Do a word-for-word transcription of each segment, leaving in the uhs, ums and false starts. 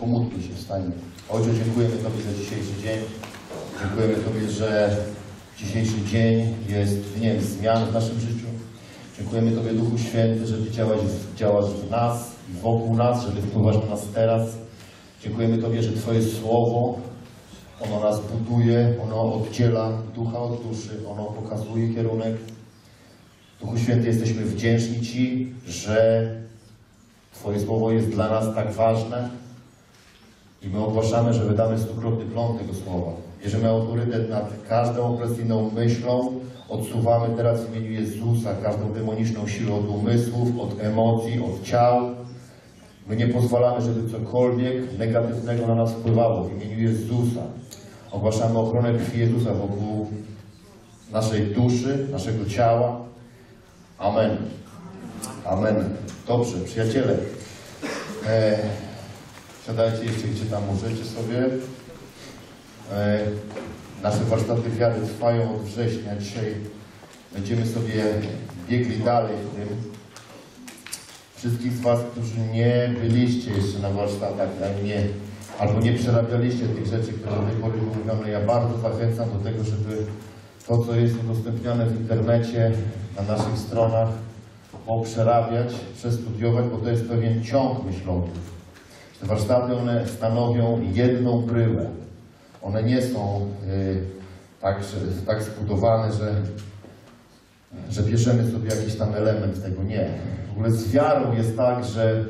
Pomódlmy się, wstańmy. Ojcze, dziękujemy Tobie za dzisiejszy dzień. Dziękujemy Tobie, że dzisiejszy dzień jest dniem zmian w naszym życiu. Dziękujemy Tobie, Duchu Święty, że Ty działasz, działasz w nas i wokół nas, że Ty wpływasz na nas teraz. Dziękujemy Tobie, że Twoje Słowo, ono nas buduje, ono oddziela ducha od duszy, ono pokazuje kierunek. Duchu Święty, jesteśmy wdzięczni Ci, że Twoje Słowo jest dla nas tak ważne i my ogłaszamy, że wydamy stukrotny plon tego Słowa. Bierzemy autorytet nad każdą opresyjną myślą, odsuwamy teraz w imieniu Jezusa każdą demoniczną siłę od umysłów, od emocji, od ciał. My nie pozwalamy, żeby cokolwiek negatywnego na nas wpływało w imieniu Jezusa. Ogłaszamy ochronę krwi Jezusa wokół naszej duszy, naszego ciała. Amen. Amen. Dobrze, przyjaciele. E, siadajcie jeszcze, gdzie tam możecie sobie. E, nasze warsztaty wiary trwają od września. Dzisiaj będziemy sobie biegli dalej w tym. Wszystkich z Was, którzy nie byliście jeszcze na warsztatach, nie, albo nie przerabialiście tych rzeczy, które do tej pory były mówione, ja bardzo zachęcam do tego, żeby to, co jest udostępniane w internecie, na naszych stronach, poprzerabiać, przestudiować, bo to jest pewien ciąg myślowy. Te warsztaty, one stanowią jedną bryłę. One nie są y, tak, że, tak zbudowane, że, że bierzemy sobie jakiś tam element tego. Nie. W ogóle z wiarą jest tak, że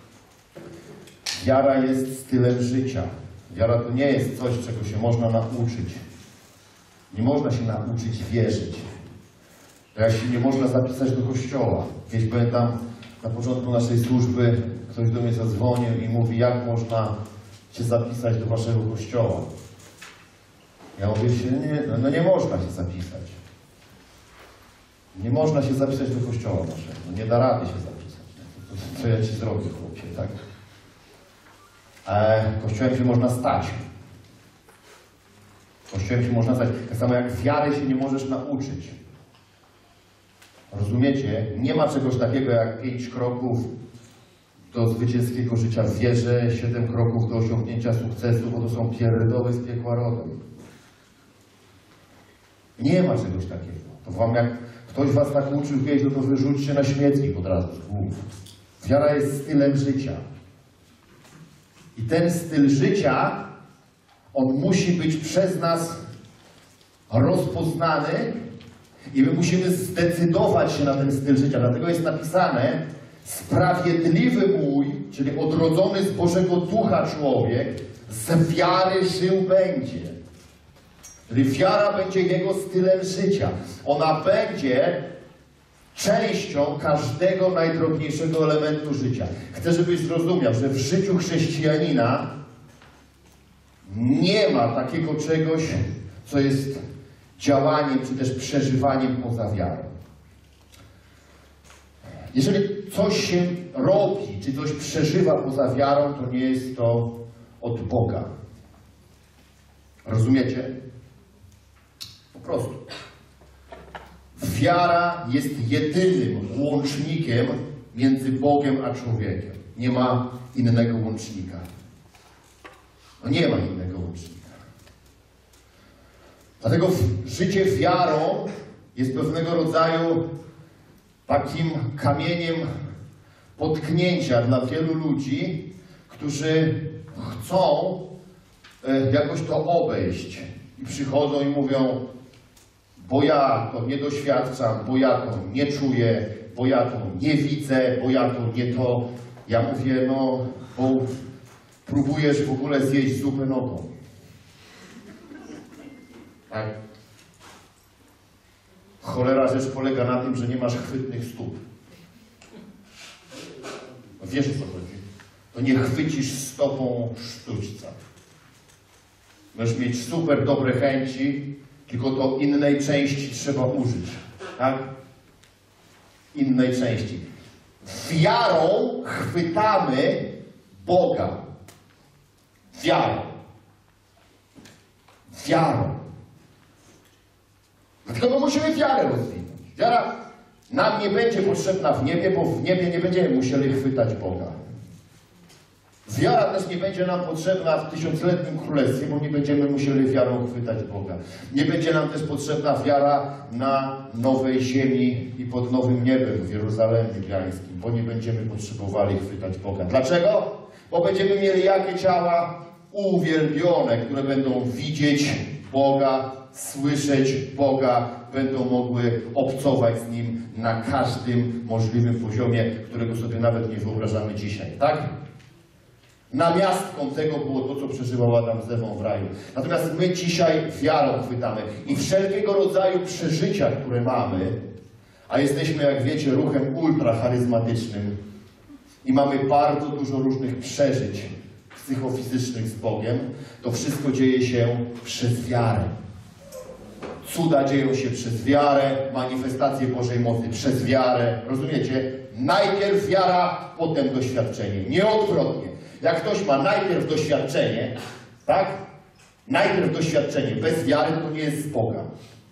wiara jest stylem życia. Wiara to nie jest coś, czego się można nauczyć. Nie można się nauczyć wierzyć. Jak się nie można zapisać do kościoła. Kiedyś pamiętam, na początku naszej służby ktoś do mnie zadzwonił i mówi, jak można się zapisać do waszego kościoła. Ja mówię się, nie, no nie można się zapisać. Nie można się zapisać do kościoła waszego. No nie da rady się zapisać. To, to, co ja ci zrobię, chłopie, tak? E, kościołem się można stać. Kościołem się można stać. Tak samo jak wiary się nie możesz nauczyć. Rozumiecie? Nie ma czegoś takiego jak pięć kroków do zwycięskiego życia w wierze, siedem kroków do osiągnięcia sukcesu, bo to są pierdoły z piekła rodem. Nie ma czegoś takiego. To wam jak ktoś was tak uczył kiedyś, no to wyrzućcie na śmietnik od razu z głów. Wiara jest stylem życia. I ten styl życia, on musi być przez nas rozpoznany i my musimy zdecydować się na ten styl życia. Dlatego jest napisane, sprawiedliwy mój, czyli odrodzony z Bożego Ducha człowiek, z wiary żył będzie. Czyli wiara będzie jego stylem życia. Ona będzie częścią każdego najdrobniejszego elementu życia. Chcę, żebyś zrozumiał, że w życiu chrześcijanina nie ma takiego czegoś, co jest działaniem, czy też przeżywaniem poza wiarą. Jeżeli coś się robi, czy coś przeżywa poza wiarą, to nie jest to od Boga. Rozumiecie? Po prostu. Wiara jest jedynym łącznikiem między Bogiem a człowiekiem. Nie ma innego łącznika. No nie ma innego łącznika. Dlatego życie wiarą jest pewnego rodzaju takim kamieniem potknięcia dla wielu ludzi, którzy chcą jakoś to obejść. I przychodzą i mówią, bo ja to nie doświadczam, bo ja to nie czuję, bo ja to nie widzę, bo ja to nie to. Ja mówię, no, bo próbujesz w ogóle zjeść zupę nogą. Tak? Cholera rzecz polega na tym, że nie masz chwytnych stóp. No wiesz, o co chodzi? To nie chwycisz stopą sztućca. Możesz mieć super dobre chęci, tylko to innej części trzeba użyć. Tak? Innej części. Wiarą chwytamy Boga. Wiarą. Wiarą. Dlatego my musimy wiarę rozwinąć. Wiara nam nie będzie potrzebna w niebie, bo w niebie nie będziemy musieli chwytać Boga. Wiara też nie będzie nam potrzebna w tysiącletnim królestwie, bo nie będziemy musieli wiarą chwytać Boga. Nie będzie nam też potrzebna wiara na nowej ziemi i pod nowym niebem w Jerozolimie Biańskim, bo nie będziemy potrzebowali chwytać Boga. Dlaczego? Bo będziemy mieli jakie ciała? Uwielbione, które będą widzieć Boga, słyszeć Boga, będą mogły obcować z Nim na każdym możliwym poziomie, którego sobie nawet nie wyobrażamy dzisiaj, tak? Namiastką tego było to, co przeżywał Adam z Ewą w raju. Natomiast my dzisiaj wiarą chwytamy i wszelkiego rodzaju przeżycia, które mamy, a jesteśmy, jak wiecie, ruchem ultracharyzmatycznym i mamy bardzo dużo różnych przeżyć psychofizycznych z Bogiem, to wszystko dzieje się przez wiarę. Cuda dzieją się przez wiarę, manifestacje Bożej mocy przez wiarę. Rozumiecie? Najpierw wiara, potem doświadczenie. Nie odwrotnie. Jak ktoś ma najpierw doświadczenie, tak? Najpierw doświadczenie. Bez wiary to nie jest z Boga.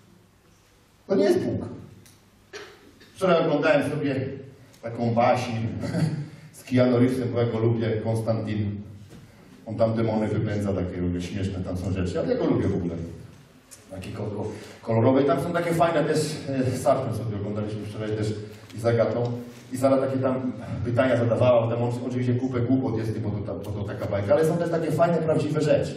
To nie jest Bóg. Wczoraj oglądałem sobie taką baśń z Keanu Reevesem, bo ja go lubię, Konstantin. On tam demony wypędza, takie lubię, śmieszne tam są rzeczy, ale ja go lubię w ogóle. Takie kolorowe. I tam są takie fajne też, e, Sartrem sobie oglądaliśmy wczoraj też i z Agatą. I Sara takie tam pytania zadawała, tam oczywiście kupę głupot jest, bo to, bo to taka bajka, ale są też takie fajne, prawdziwe rzeczy.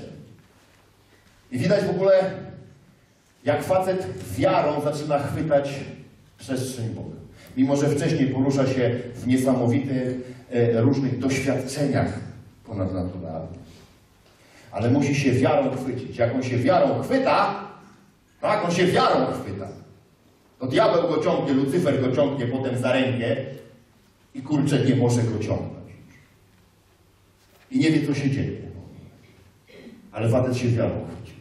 I widać w ogóle, jak facet wiarą zaczyna chwytać przestrzeń Boga. Mimo że wcześniej porusza się w niesamowitych, e, różnych doświadczeniach ponadnaturalnych. Ale musi się wiarą chwycić. Jak on się wiarą chwyta, tak, on się wiarą chwyta. To diabeł go ciągnie, Lucyfer go ciągnie potem za rękę i kurczę, nie może go ciągnąć. I nie wie, co się dzieje. Ale facet się wiarą chwycił.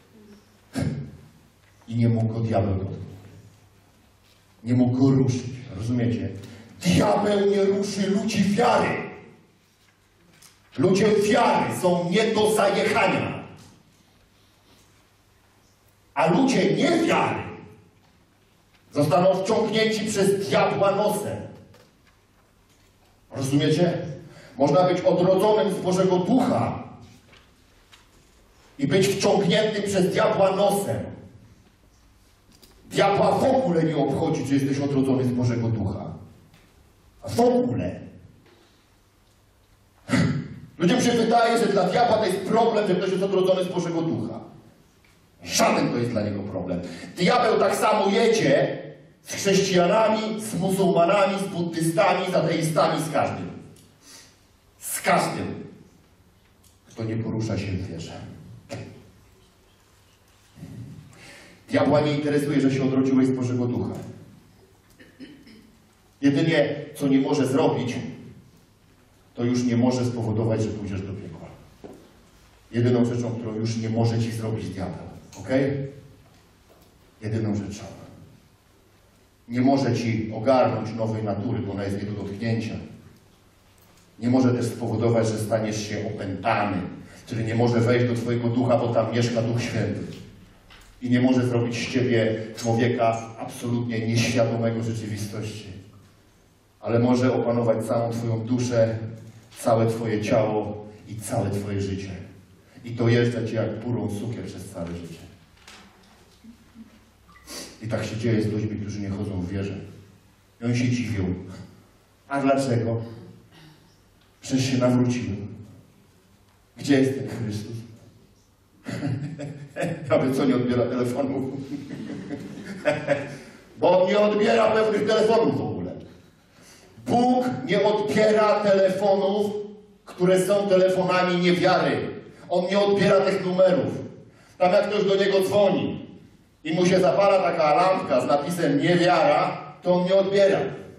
I nie mógł go diabeł dotknąć. Nie mógł go ruszyć. Rozumiecie? Diabeł nie ruszy ludzi wiary. Ludzie wiary są nie do zajechania. A ludzie niewiary zostaną wciągnięci przez diabła nosem. Rozumiecie? Można być odrodzonym z Bożego Ducha i być wciągniętym przez diabła nosem. Diabła w ogóle nie obchodzi, czy jesteś odrodzony z Bożego Ducha. W ogóle. Ludziom się wydaje, że dla diabła to jest problem, że ktoś jest odrodzony z Bożego Ducha. Żaden to jest dla niego problem. Diabeł tak samo jedzie z chrześcijanami, z muzułmanami, z buddystami, z ateistami, z każdym. Z każdym, kto nie porusza się w wierze. Diabła nie interesuje, że się odrodziłeś z Bożego Ducha. Jedynie, co nie może zrobić, to już nie może spowodować, że pójdziesz do piekła. Jedyną rzeczą, którą już nie może ci zrobić diabeł. Ok? Jedyną rzeczą. Nie może ci ogarnąć nowej natury, bo ona jest nie do dotknięcia. Nie może też spowodować, że staniesz się opętany. Czyli nie może wejść do twojego ducha, bo tam mieszka Duch Święty. I nie może zrobić z ciebie człowieka absolutnie nieświadomego rzeczywistości. Ale może opanować całą twoją duszę, całe twoje ciało i całe twoje życie. I to jeżdża cię jak burą cukier przez całe życie. I tak się dzieje z ludźmi, którzy nie chodzą w wierze. I oni się dziwią. A dlaczego? Przecież się nawróciłem. Gdzie jest ten Chrystus? Nawet co nie odbiera telefonów. Bo on nie odbiera pewnych telefonów w ogóle. Bóg nie odbiera telefonów, które są telefonami niewiary. On nie odbiera tych numerów. Tam jak ktoś do niego dzwoni i mu się zapala taka lampka z napisem niewiara, to on nie odbiera.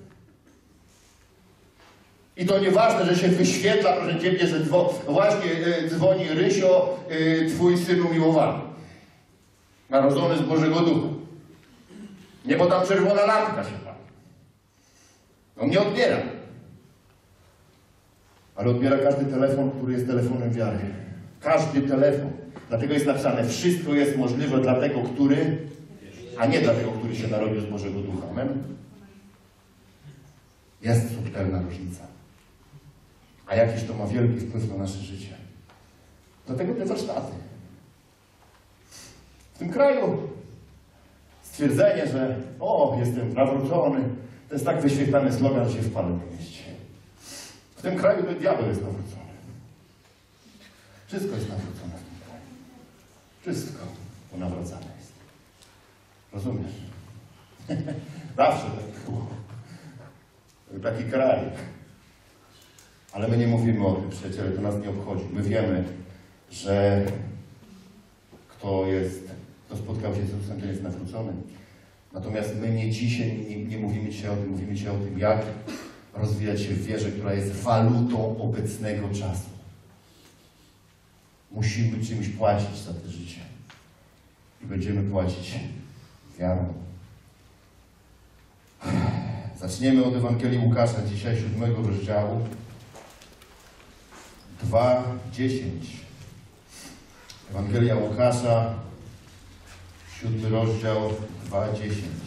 I to nieważne, że się wyświetla, proszę Ciebie, że dzwo właśnie y, dzwoni Rysio, y, Twój syn umiłowany. Narodzony z Bożego Ducha. Nie, bo tam czerwona lampka się pali. On nie odbiera. Ale odbiera każdy telefon, który jest telefonem wiary. Każdy telefon. Dlatego jest napisane, wszystko jest możliwe dla tego, który, a nie dla tego, który się narodził z Bożego Ducha. Amen? Jest subtelna różnica. A jakiś to ma wielki wpływ na nasze życie. Dlatego te warsztaty. W tym kraju stwierdzenie, że o, jestem nawrócony, to jest tak wyświetlany slogan, że się w Panu nie mieści. W tym kraju to diabeł jest nawrócony. Wszystko jest nawrócone w tym kraju. Wszystko unawracane jest. Rozumiesz? Zawsze tak było. Taki kraj. Ale my nie mówimy o tym, przyjaciele, to nas nie obchodzi. My wiemy, że kto jest, kto spotkał się z Jezusem, ten jest nawrócony. Natomiast my nie dzisiaj, nie, nie mówimy dzisiaj o tym, mówimy dzisiaj o tym, jak rozwijać się w wierze, która jest walutą obecnego czasu. Musimy czymś płacić za to życie. I będziemy płacić wiarą. Zaczniemy od Ewangelii Łukasza, dzisiaj siódmego rozdziału. dwa dziesięć. Ewangelia Łukasza, siódmy rozdział, dwa dziesięć.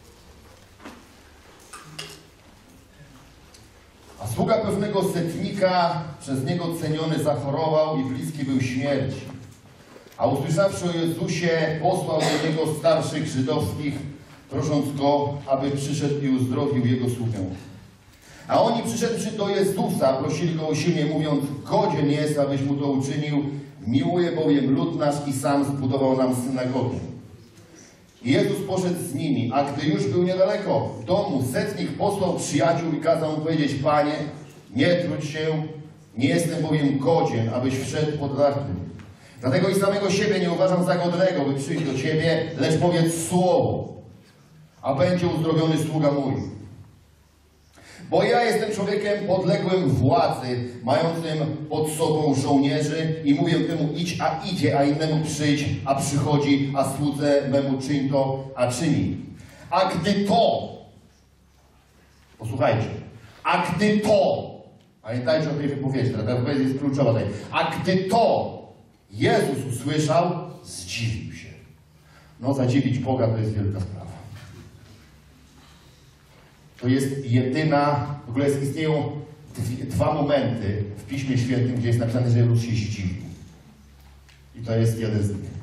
A sługa pewnego setnika, przez niego ceniony, zachorował i bliski był śmierci. A usłyszawszy o Jezusie, posłał do niego starszych żydowskich, prosząc go, aby przyszedł i uzdrowił jego sługę. A oni przyszedłszy do Jezusa, prosili go usilnie, mówiąc, godzien jest, abyś mu to uczynił, miłuje bowiem lud nasz i sam zbudował nam synagogę. I Jezus poszedł z nimi, a gdy już był niedaleko domu, setnik posłał przyjaciół i kazał mu powiedzieć, Panie, nie trudź się, nie jestem bowiem godzien, abyś wszedł pod dach mój. Dlatego i samego siebie nie uważam za godnego, by przyjść do Ciebie, lecz powiedz słowo, a będzie uzdrowiony sługa mój. Bo ja jestem człowiekiem podległym władzy, mającym pod sobą żołnierzy i mówię temu idź, a idzie, a innemu przyjdź, a przychodzi, a słudze memu czyń to, a czyni. A gdy to, posłuchajcie, a gdy to, pamiętajcie o tej wypowiedzi, ta wypowiedź jest kluczowa tutaj, a gdy to Jezus usłyszał, zdziwił się. No zadziwić Boga to jest wielka sprawa. To jest jedyna, w ogóle istnieją dwie, dwa momenty w Piśmie Świętym, gdzie jest napisane, że Jezus się zdziwił. I to jest jeden z nich.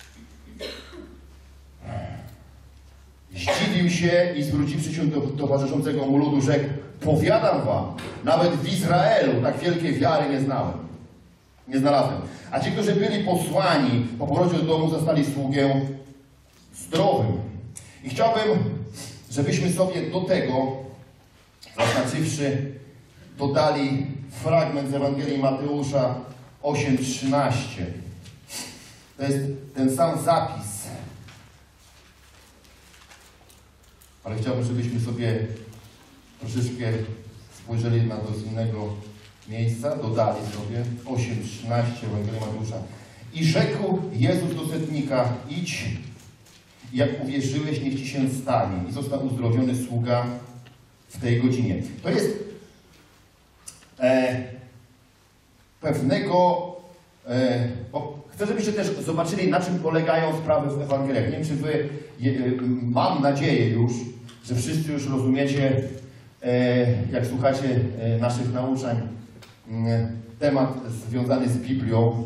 Zdziwił się i zwróciwszy się do towarzyszącego mu ludu, rzekł, powiadam wam, nawet w Izraelu tak wielkiej wiary nie znałem. Nie znalazłem. A ci, którzy byli posłani po powrocie do domu, zastali sługę zdrowym. I chciałbym, żebyśmy sobie do tego, zaznaczywszy, dodali fragment z Ewangelii Mateusza osiem trzynaście. To jest ten sam zapis. Ale chciałbym, żebyśmy sobie troszeczkę spojrzeli na to z innego miejsca, dodali sobie osiem trzynaście Ewangelii Mateusza. I rzekł Jezus do setnika, idź, jak uwierzyłeś, niech ci się stanie. I został uzdrowiony sługa w tej godzinie. To jest e, pewnego... E, bo chcę, żebyście też zobaczyli, na czym polegają sprawy w Ewangeliach. Nie wiem, czy wy, je, mam nadzieję już, że wszyscy już rozumiecie, e, jak słuchacie e, naszych nauczań, e, temat związany z Biblią,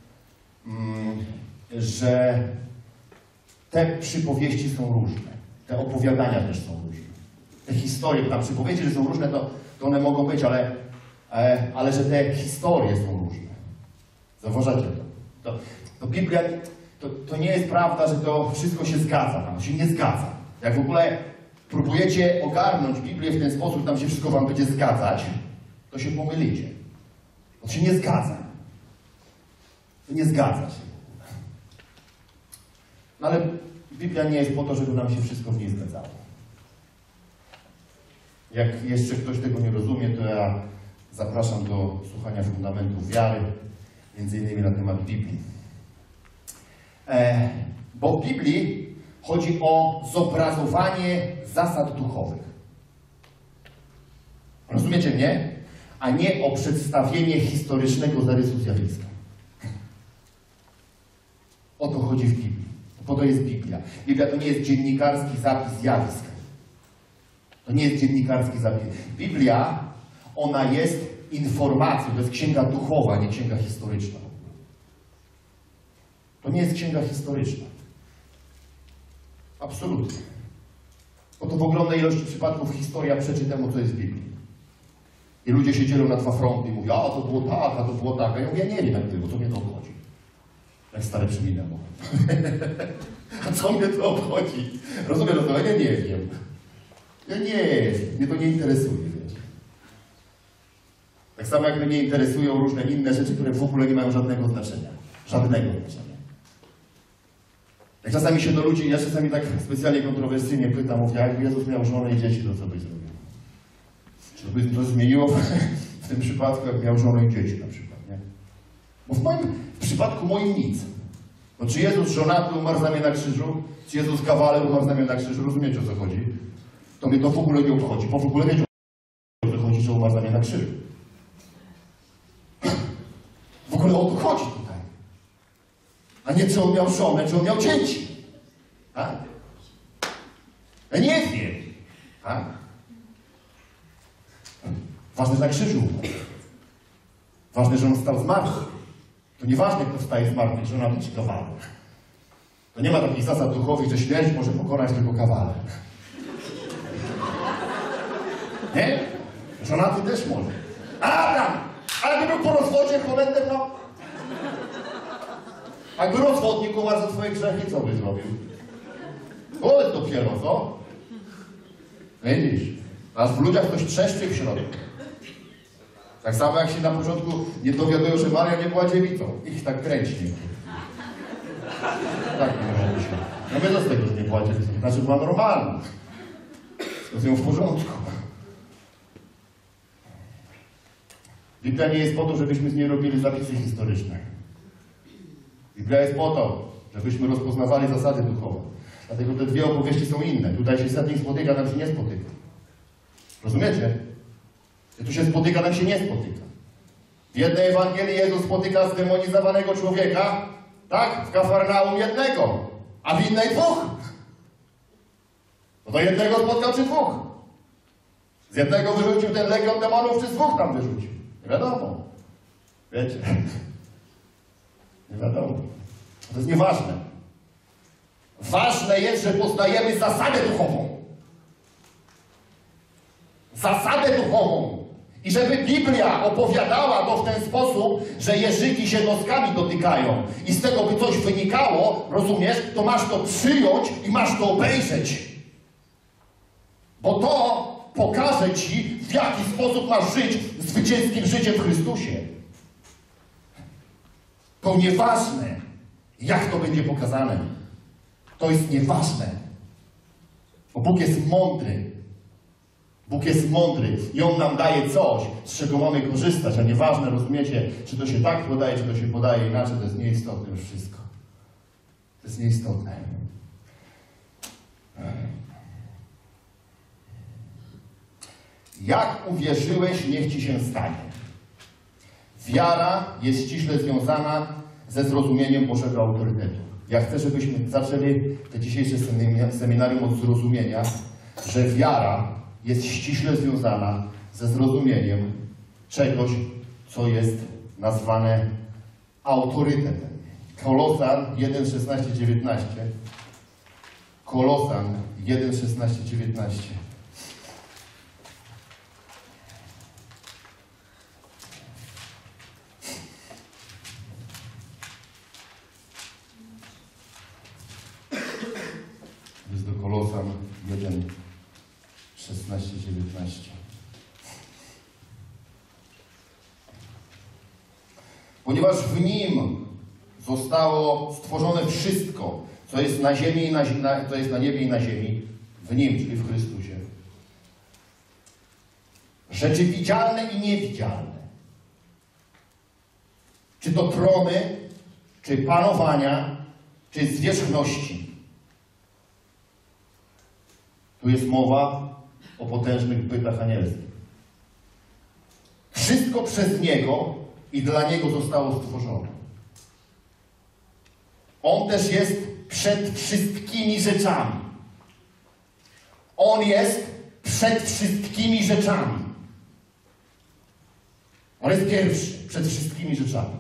e, że te przypowieści są różne. Te opowiadania też są różne. Te historie, tam przypowieści, że są różne, to, to one mogą być, ale, e, ale że te historie są różne. Zauważacie to? To, to Biblia, to, to nie jest prawda, że to wszystko się zgadza. Tam się nie zgadza. Jak w ogóle próbujecie ogarnąć Biblię w ten sposób, tam się wszystko wam będzie zgadzać, to się pomylicie. To się nie zgadza. To nie zgadza się. No ale Biblia nie jest po to, żeby nam się wszystko w niej zgadzało. Jak jeszcze ktoś tego nie rozumie, to ja zapraszam do słuchania fundamentów wiary, między innymi na temat Biblii. E, bo w Biblii chodzi o zobrazowanie zasad duchowych. Rozumiecie mnie? A nie o przedstawienie historycznego zarysu zjawiska. O to chodzi w Biblii. Po to jest Biblia. Biblia to nie jest dziennikarski zapis zjawisk. To nie jest dziennikarski zapis. Biblia, ona jest informacją, to jest księga duchowa, nie księga historyczna. To nie jest księga historyczna. Absolutnie. Bo to w ogromnej ilości przypadków historia przeczy temu, co jest w Biblii. I ludzie się dzielą na dwa fronty i mówią, a to było tak, a to było tak. A ja mówię, nie wiem jak było, co mnie to obchodzi. Jak stare przyminęło. A co mnie to obchodzi? Rozumiem, no ja nie wiem. Ja nie wiem, mnie to nie interesuje. Wiecie. Tak samo jak mnie interesują różne inne rzeczy, które w ogóle nie mają żadnego znaczenia. Żadnego znaczenia. Jak czasami się do ludzi, ja czasami tak specjalnie kontrowersyjnie pytam, mówię, jakby Jezus miał żonę i dzieci, to co byś zrobił? Czy by to zmieniło w tym przypadku, jak miał żonę i dzieci na przykład, nie? Bo w moim, w przypadku moim nic. No czy Jezus żonaty umarł za mnie na krzyżu, czy Jezus kawaler umarł za mnie na krzyżu, rozumiecie, o co chodzi? To mnie to w ogóle nie obchodzi, bo w ogóle wiecie, o co chodzi, że umarł za mnie na krzyżu. W ogóle o to chodzi tutaj. A nie czy on miał żonę, czy on miał dzieci. Tak? Ja nie wiem. Tak? Ważne, że na krzyżu umarł. Ważne, że on stał z martwych. To nieważne, kto wstaje z martwych, żonaty czy kawaler. To nie ma takich zasad duchowych, że śmierć może pokonać tylko kawaler. Nie? Żonaty też może. Adam! Ale by był po rozwodzie komentem, no. Jakby rozwodnik umarł za twoje grzechy, co by zrobił? Powiedz dopiero, co? Widzisz? Aż w ludziach ktoś trzeszczy w środku. Tak samo jak się na początku nie dowiadują, że Maria nie była dziewicą. Ich tak kręci. Tak nie może się. No wiedzą z tego, że nie była dziewicą. Znaczy była normalna. To jest ją w porządku. Biblia nie jest po to, żebyśmy z niej robili zapisy historyczne. Biblia jest po to, żebyśmy rozpoznawali zasady duchowe. Dlatego te dwie opowieści są inne. Tutaj się setnik spotyka, tam się nie spotyka. Rozumiecie? Tu się spotyka, tam się nie spotyka. W jednej Ewangelii Jezus spotyka zdemonizowanego człowieka, tak? W Kafarnaum jednego, a w innej dwóch. No to jednego spotkał czy dwóch? Z jednego wyrzucił ten legion demonów, czy z dwóch tam wyrzucił? Nie wiadomo. Wiecie? Nie wiadomo. To jest nieważne. Ważne jest, że poznajemy zasadę duchową. Zasadę duchową. I żeby Biblia opowiadała to w ten sposób, że jeżyki się noskami dotykają i z tego by coś wynikało, rozumiesz, to masz to przyjąć i masz to obejrzeć. Bo to pokaże ci, w jaki sposób masz żyć zwycięskim życiem w Chrystusie. To nieważne, jak to będzie pokazane. To jest nieważne. Bo Bóg jest mądry. Bóg jest mądry i On nam daje coś, z czego mamy korzystać, a nieważne, rozumiecie, czy to się tak podaje, czy to się podaje inaczej, to jest nieistotne już wszystko. To jest nieistotne. Jak uwierzyłeś, niech ci się stanie. Wiara jest ściśle związana ze zrozumieniem Bożego autorytetu. Ja chcę, żebyśmy zaczęli te dzisiejsze seminarium od zrozumienia, że wiara jest ściśle związana ze zrozumieniem czegoś, co jest nazwane autorytetem. Kolosan jeden, szesnaście, dziewiętnaście. Kolosan jeden, szesnaście, dziewiętnaście. Jest do Kolosan jeden, szesnaście, dziewiętnaście. Ponieważ w Nim zostało stworzone wszystko, co jest na ziemi i na, na, co jest na niebie i na ziemi, w Nim, czyli w Chrystusie. Rzeczy widzialne i niewidzialne. Czy to trony, czy panowania, czy zwierzchności. Tu jest mowa o potężnych bytach anielskich. Wszystko przez Niego i dla Niego zostało stworzone. On też jest przed wszystkimi rzeczami. On jest przed wszystkimi rzeczami. On jest pierwszy przed wszystkimi rzeczami.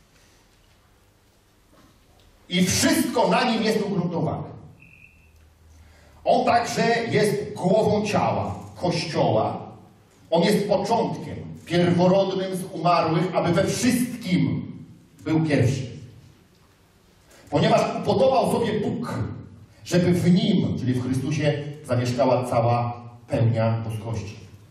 I wszystko na nim jest ugruntowane. On także jest głową ciała, Kościoła. On jest początkiem, pierworodnym z umarłych, aby we wszystkim był pierwszy. Ponieważ upodobał sobie Bóg, żeby w Nim, czyli w Chrystusie, zamieszkała cała pełnia boskości.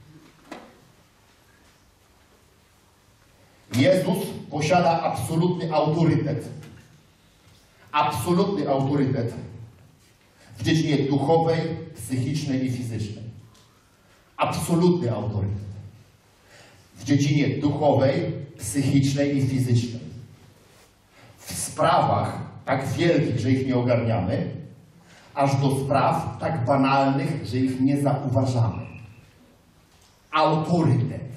Jezus posiada absolutny autorytet. Absolutny autorytet w dziedzinie duchowej, psychicznej i fizycznej. Absolutny autorytet w dziedzinie duchowej, psychicznej i fizycznej. W sprawach tak wielkich, że ich nie ogarniamy, aż do spraw tak banalnych, że ich nie zauważamy. Autorytet.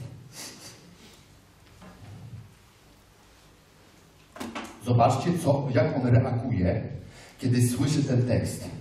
Zobaczcie, co, jak on reaguje, kiedy słyszy ten tekst.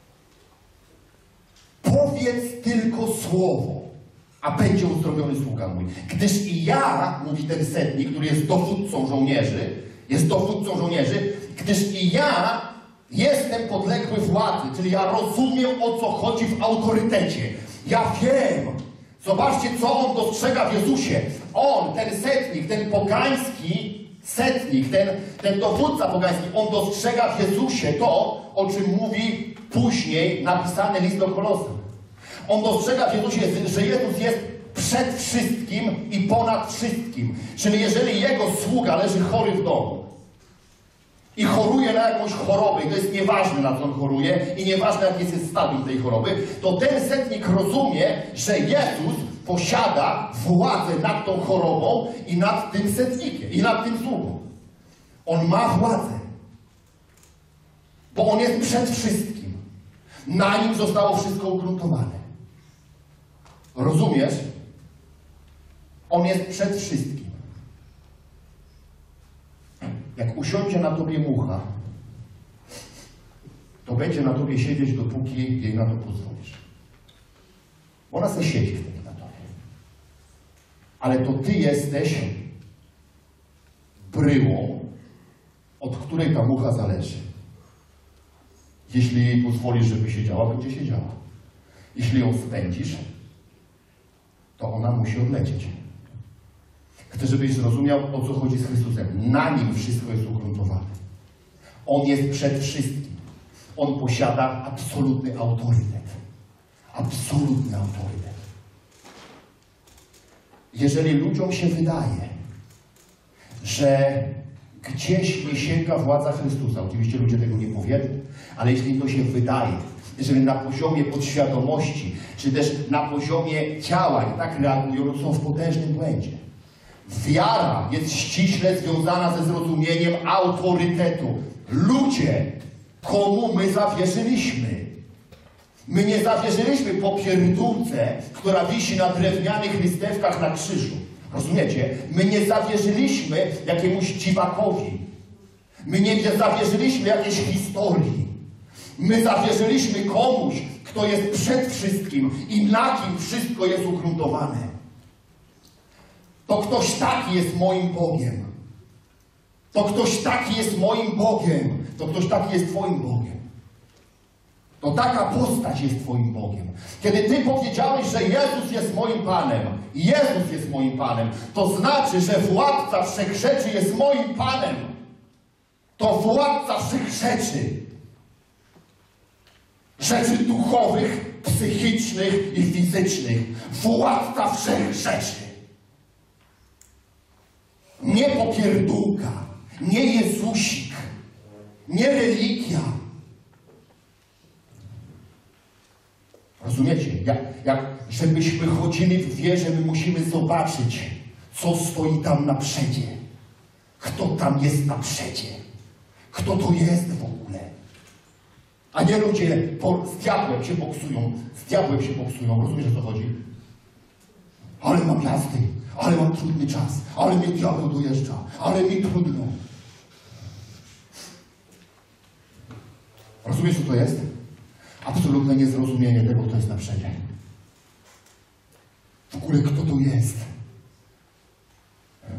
Powiedz tylko słowo, a będzie uzdrowiony sługa mój. Gdyż i ja, mówi ten setnik, który jest dowódcą żołnierzy, jest dowódcą żołnierzy, gdyż i ja jestem podległy władzy, czyli ja rozumiem, o co chodzi w autorytecie. Ja wiem. Zobaczcie, co on dostrzega w Jezusie. On, ten setnik, ten pogański setnik, ten, ten dowódca pogański, on dostrzega w Jezusie to, o czym mówi później napisany list do Kolosan. On dostrzega w Jezusie, że Jezus jest przed wszystkim i ponad wszystkim. Czyli jeżeli jego sługa leży chory w domu i choruje na jakąś chorobę, i to jest nieważne, na co on choruje, i nieważne, jaki jest stadium tej choroby, to ten setnik rozumie, że Jezus posiada władzę nad tą chorobą i nad tym setnikiem, i nad tym sługą. On ma władzę. Bo on jest przed wszystkim. Na nim zostało wszystko ugruntowane. Rozumiesz? On jest przed wszystkim. Jak usiądzie na tobie mucha, to będzie na tobie siedzieć, dopóki jej na to pozwolisz. Bo ona se siedzi wtedy na tobie. Ale to ty jesteś bryłą, od której ta mucha zależy. Jeśli jej pozwolisz, żeby siedziała, będzie siedziała. Jeśli ją spędzisz, to ona musi odlecieć. Chcę, żebyś zrozumiał, o co chodzi z Chrystusem. Na nim wszystko jest ugruntowane. On jest przed wszystkim. On posiada absolutny autorytet. Absolutny autorytet. Jeżeli ludziom się wydaje, że gdzieś nie sięga władza Chrystusa, oczywiście ludzie tego nie powiedzą, ale jeśli im to się wydaje, jeżeli na poziomie podświadomości, czy też na poziomie działań tak reagują, to są w potężnym błędzie. Wiara jest ściśle związana ze zrozumieniem autorytetu. Ludzie, komu my zawierzyliśmy? My nie zawierzyliśmy popierdółce, która wisi na drewnianych listewkach na krzyżu. Rozumiecie? My nie zawierzyliśmy jakiemuś dziwakowi. My nie zawierzyliśmy jakiejś historii. My zawierzyliśmy komuś, kto jest przed wszystkim i na kim wszystko jest ugruntowane. To ktoś taki jest moim Bogiem. To ktoś taki jest moim Bogiem. To ktoś taki jest twoim Bogiem. To taka postać jest twoim Bogiem. Kiedy ty powiedziałeś, że Jezus jest moim Panem, Jezus jest moim Panem, to znaczy, że władca wszechrzeczy jest moim Panem. To władca wszechrzeczy. Rzeczy duchowych, psychicznych i fizycznych. Władca wszechrzeczy. Nie popierdółka, nie Jezusik, nie religia. Rozumiecie? Jak, jak żebyśmy chodzili w wierze, my musimy zobaczyć, co stoi tam na przedzie. Kto tam jest na przedzie. Kto to jest w ogóle. A nie ludzie po, z diabłem się boksują. Z diabłem się boksują. Rozumiesz, o co chodzi? Ale mam jazdy. Ale mam trudny czas. Ale mnie diabeł dojeżdża. Ale mi trudno. Rozumiesz, co to jest? Absolutne niezrozumienie tego, kto jest na przedzie. W ogóle kto to jest?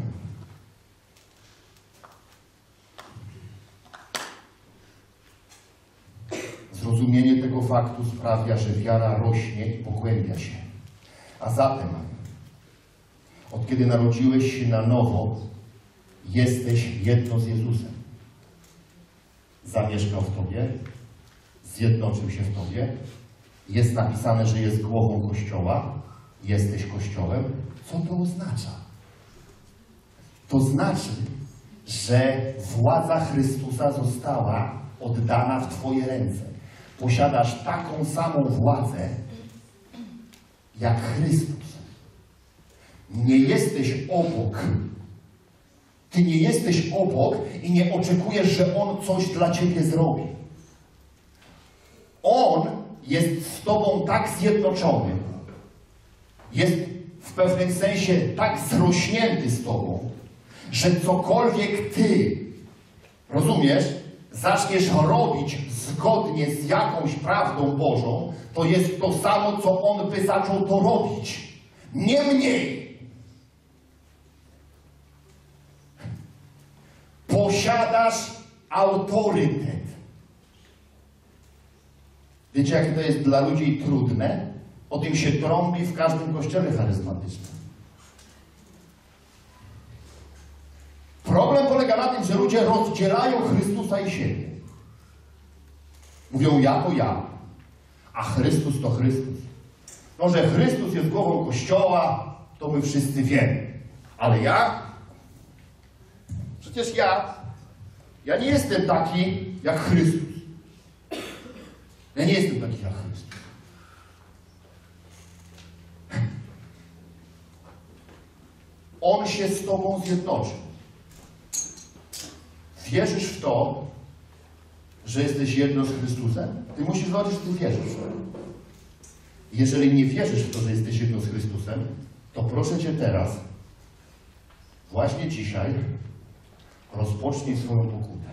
Rozumienie tego faktu sprawia, że wiara rośnie i pogłębia się. A zatem, od kiedy narodziłeś się na nowo, jesteś jedno z Jezusem. Zamieszkał w Tobie, zjednoczył się w Tobie. Jest napisane, że jest głową Kościoła. Jesteś Kościołem. Co to oznacza? To znaczy, że władza Chrystusa została oddana w Twoje ręce. Posiadasz taką samą władzę, jak Chrystus. Nie jesteś obok. Ty nie jesteś obok i nie oczekujesz, że On coś dla Ciebie zrobi. On jest z Tobą tak zjednoczony, jest w pewnym sensie tak zrośnięty z Tobą, że cokolwiek Ty, rozumiesz, zaczniesz robić zgodnie z jakąś prawdą Bożą, to jest to samo, co On by zaczął to robić. Nie mniej. Posiadasz autorytet. Wiecie, jakie to jest dla ludzi trudne? O tym się trąbi w każdym kościele charyzmatycznym. Problem polega na tym, że ludzie rozdzielają Chrystusa i siebie. Mówią, ja to ja, a Chrystus to Chrystus. No, że Chrystus jest głową Kościoła, to my wszyscy wiemy. Ale ja? Przecież ja, ja nie jestem taki jak Chrystus. Ja nie jestem taki jak Chrystus. On się z Tobą zjednoczył. Wierzysz w to, że jesteś jedno z Chrystusem? Ty musisz zobaczyć, że Ty wierzysz. Jeżeli nie wierzysz w to, że jesteś jedno z Chrystusem, to proszę Cię teraz, właśnie dzisiaj, rozpocznij swoją pokutę.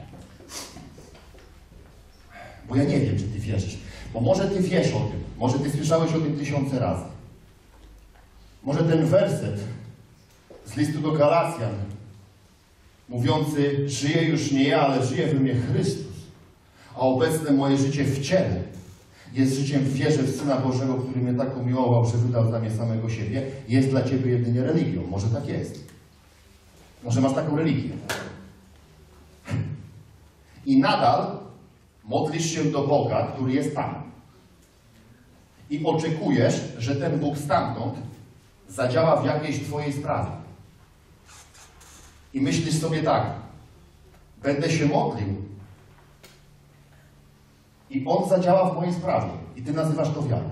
Bo ja nie wiem, czy Ty wierzysz. Bo może Ty wiesz o tym. Może Ty słyszałeś o tym tysiące razy. Może ten werset z listu do Galacjan, mówiący, żyję już nie ja, ale żyje we mnie Chrystus, a obecne moje życie w ciele jest życiem w wierze w Syna Bożego, który mnie tak umiłował, że wydał za mnie samego siebie, jest dla Ciebie jedynie religią. Może tak jest. Może masz taką religię. I nadal modlisz się do Boga, który jest tam. I oczekujesz, że ten Bóg stamtąd zadziała w jakiejś Twojej sprawie. I myślisz sobie tak, będę się modlił i On zadziała w mojej sprawie. I Ty nazywasz to wiarą.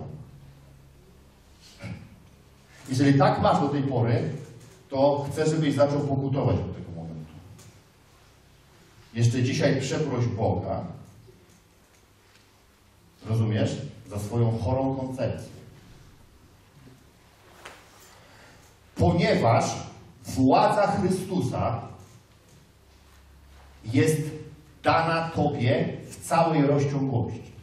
Jeżeli tak masz do tej pory, to chcę, żebyś zaczął pokutować od tego momentu. Jeszcze dzisiaj przeproś Boga, rozumiesz, za swoją chorą koncepcję. Ponieważ władza Chrystusa jest dana Tobie w całej rozciągłości.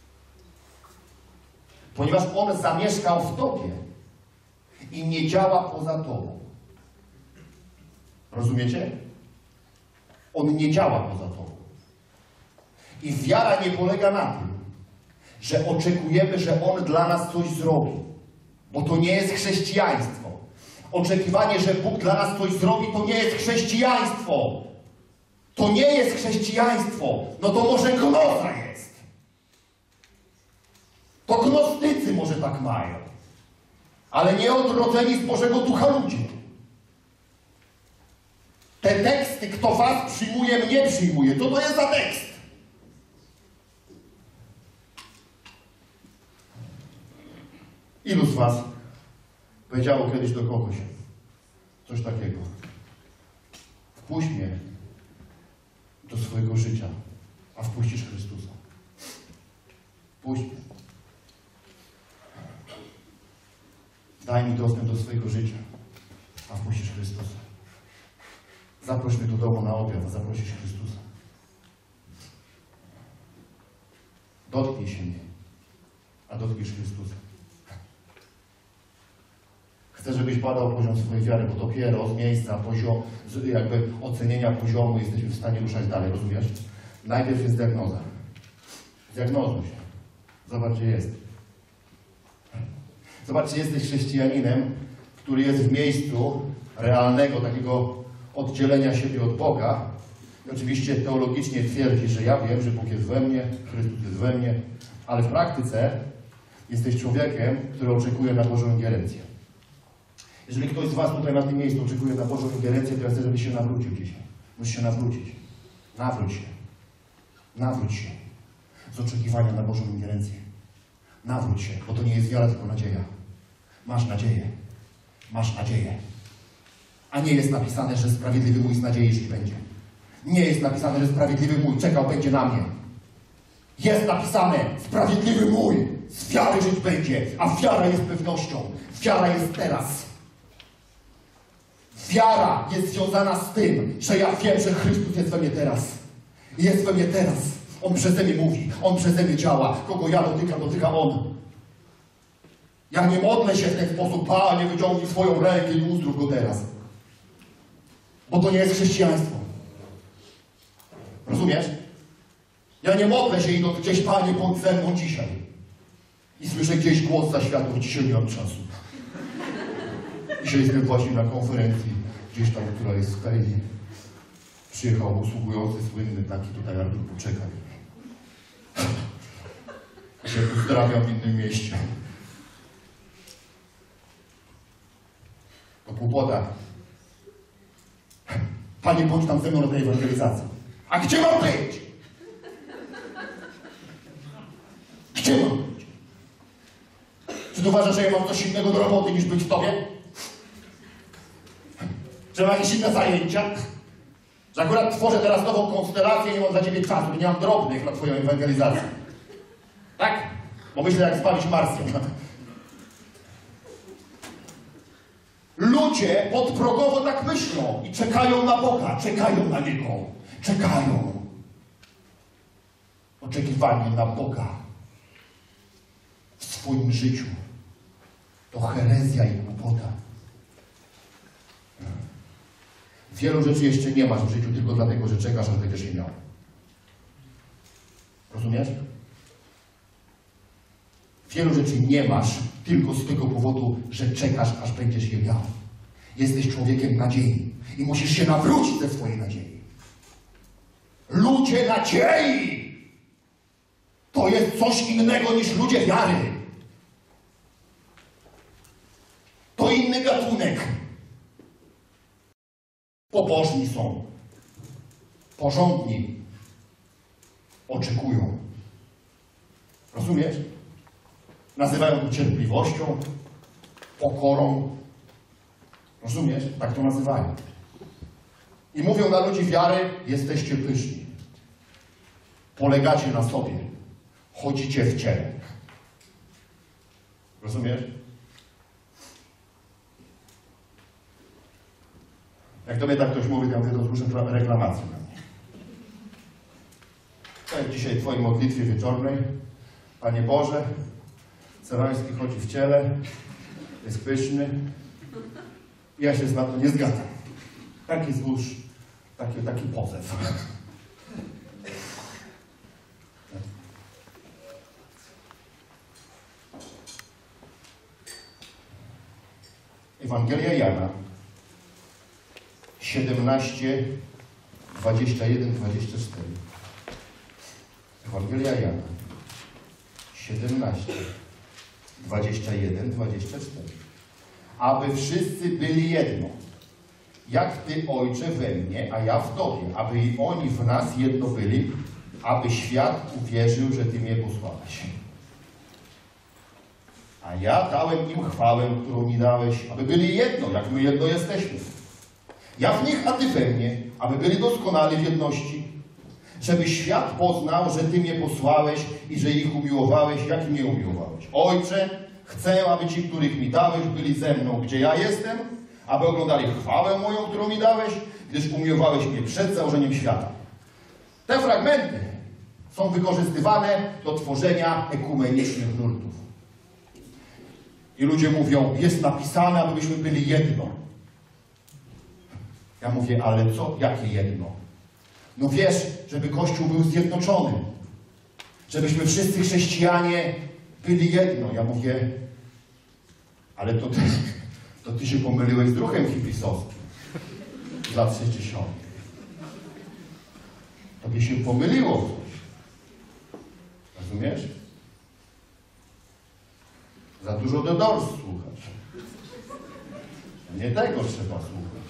Ponieważ On zamieszkał w Tobie i nie działa poza Tobą. Rozumiecie? On nie działa poza Tobą. I wiara nie polega na tym, że oczekujemy, że On dla nas coś zrobi. Bo to nie jest chrześcijaństwo. Oczekiwanie, że Bóg dla nas coś zrobi, to nie jest chrześcijaństwo. To nie jest chrześcijaństwo. No to może gnoza jest. To gnostycy może tak mają. Ale nie odrodzeni z Bożego Ducha ludzie. Te teksty, kto was przyjmuje, mnie przyjmuje. Co to jest za tekst? Ilu z was powiedziało kiedyś do kogoś coś takiego? Wpuść mnie do swojego życia, a wpuścisz Chrystusa. Wpuść mnie. Daj mi dostęp do swojego życia, a wpuścisz Chrystusa. Zaproś mnie do domu na obiad, a zaprosisz Chrystusa. Dotknij się mnie, a dotkniesz Chrystusa. Chcę, żebyś badał poziom swojej wiary, bo dopiero z miejsca poziom, z jakby ocenienia poziomu jesteśmy w stanie ruszać dalej, rozumiesz? Najpierw jest diagnoza. Zdiagnozuj się. Zobacz, gdzie jest. Zobacz, czy jesteś chrześcijaninem, który jest w miejscu realnego takiego oddzielenia siebie od Boga. I oczywiście teologicznie twierdzi, że ja wiem, że Bóg jest we mnie, Chrystus jest we mnie, ale w praktyce jesteś człowiekiem, który oczekuje na Bożą ingerencję. Jeżeli ktoś z was tutaj na tym miejscu oczekuje na Bożą ingerencję, to ja chcę, żebyś się nawrócił dzisiaj. Musisz się nawrócić. Nawróć się. Nawróć się. Z oczekiwania na Bożą ingerencję. Nawróć się, bo to nie jest wiara, tylko nadzieja. Masz nadzieję. Masz nadzieję. A nie jest napisane, że sprawiedliwy mój z nadziei żyć będzie. Nie jest napisane, że sprawiedliwy mój czekał będzie na mnie. Jest napisane, sprawiedliwy mój z wiary żyć będzie, a wiara jest pewnością. Wiara jest teraz. Wiara jest związana z tym, że ja wiem, że Chrystus jest we mnie teraz. Jest we mnie teraz. On przeze mnie mówi, On przeze mnie działa. Kogo ja dotykam, dotyka On. Ja nie modlę się w ten sposób, Panie, wyciągnij swoją rękę i uzdrów go teraz. Bo to nie jest chrześcijaństwo. Rozumiesz? Ja nie modlę się idąc gdzieś, Panie, bądź ze mną dzisiaj. I słyszę gdzieś głos za światło, dzisiaj nie mam czasu. Dzisiaj jestem właśnie na konferencji, gdzieś tam, która jest w Kaili. Przyjechał usługujący słynny, taki tutaj Artur Poczekaj. Ja się pozdrawiam w innym mieście. To głupota. Panie, bądź tam ze mną na tej ewangelizacji. A gdzie mam być? Gdzie mam być? Czy ty uważasz, że ja mam coś innego do roboty niż być w tobie? Czy mam jakieś inne zajęcia? Że akurat tworzę teraz nową konstelację i nie mam dla ciebie czasu, nie mam drobnych na twoją ewangelizację. Tak? Bo myślę, jak spalić Marsjan. Ludzie podprogowo tak myślą i czekają na Boga, czekają na Niego, czekają. Oczekiwanie na Boga w swoim życiu to herezja i głupota. Wielu rzeczy jeszcze nie masz w życiu tylko dlatego, że czekasz, aż będziesz je miał. Rozumiesz? Wielu rzeczy nie masz tylko z tego powodu, że czekasz, aż będziesz je miał. Jesteś człowiekiem nadziei i musisz się nawrócić ze swojej nadziei. Ludzie nadziei to jest coś innego niż ludzie wiary. To inny gatunek. Pobożni są. Porządni. Oczekują. Rozumiesz? Nazywają to cierpliwością, pokorą. Rozumiesz? Tak to nazywają. I mówią na ludzi wiary, jesteście pyszni. Polegacie na sobie. Chodzicie w ciele. Rozumiesz? Jak do mnie tak ktoś mówi, to mówię, to słyszę reklamację na mnie. Tak dzisiaj w twojej modlitwie wieczornej, Panie Boże, Ceroński chodzi w ciele, jest pyszny. Ja się na to nie zgadzam. Taki złóż, taki, taki pozew. Ewangelia Jana siedemnaście, dwadzieścia jeden, dwadzieścia cztery. Ewangelia Jana siedemnaście, dwadzieścia jeden, dwadzieścia cztery. Aby wszyscy byli jedno, jak Ty, Ojcze, we mnie, a ja w Tobie, aby i oni w nas jedno byli, aby świat uwierzył, że Ty mnie posłałeś. A ja dałem im chwałę, którą mi dałeś, aby byli jedno, jak my jedno jesteśmy. Ja w nich, a Ty we mnie, aby byli doskonali w jedności, żeby świat poznał, że Ty mnie posłałeś i że ich umiłowałeś, jak mnie umiłowałeś. Ojcze, chcę, aby ci, których mi dałeś, byli ze mną, gdzie ja jestem, aby oglądali chwałę moją, którą mi dałeś, gdyż umiłowałeś mnie przed założeniem świata. Te fragmenty są wykorzystywane do tworzenia ekumenicznych nurtów. I ludzie mówią, jest napisane, abyśmy byli jedno. Ja mówię, ale co? Jakie jedno? No wiesz, żeby Kościół był zjednoczony. Żebyśmy wszyscy chrześcijanie byli jedno. Ja mówię, ale to ty, to ty się pomyliłeś z druhem hipisowskim z lat sześćdziesiątych. Tobie się pomyliło coś. Rozumiesz? Za dużo The Doors słuchasz. Nie tego trzeba słuchać.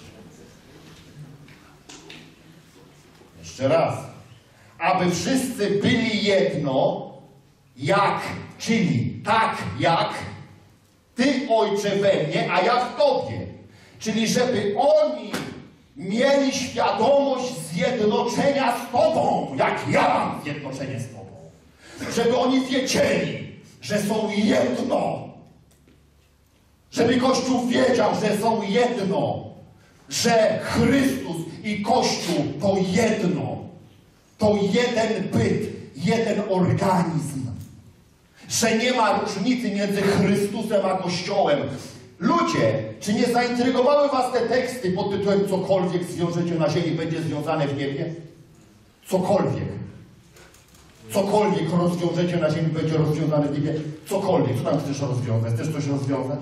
Jeszcze raz. Aby wszyscy byli jedno, jak, czyli tak jak Ty, Ojcze, we mnie, a ja w Tobie. Czyli żeby oni mieli świadomość zjednoczenia z Tobą, jak ja mam zjednoczenie z Tobą. Żeby oni wiedzieli, że są jedno. Żeby Kościół wiedział, że są jedno. Że Chrystus i Kościół to jedno. To jeden byt, jeden organizm. Że nie ma różnicy między Chrystusem a Kościołem. Ludzie, czy nie zaintrygowały was te teksty pod tytułem cokolwiek zwiążecie na ziemi, będzie związane w niebie? Cokolwiek. Cokolwiek rozwiążecie na ziemi, będzie rozwiązane w niebie. Cokolwiek. Co tam chcesz rozwiązać? Chcesz coś rozwiązać?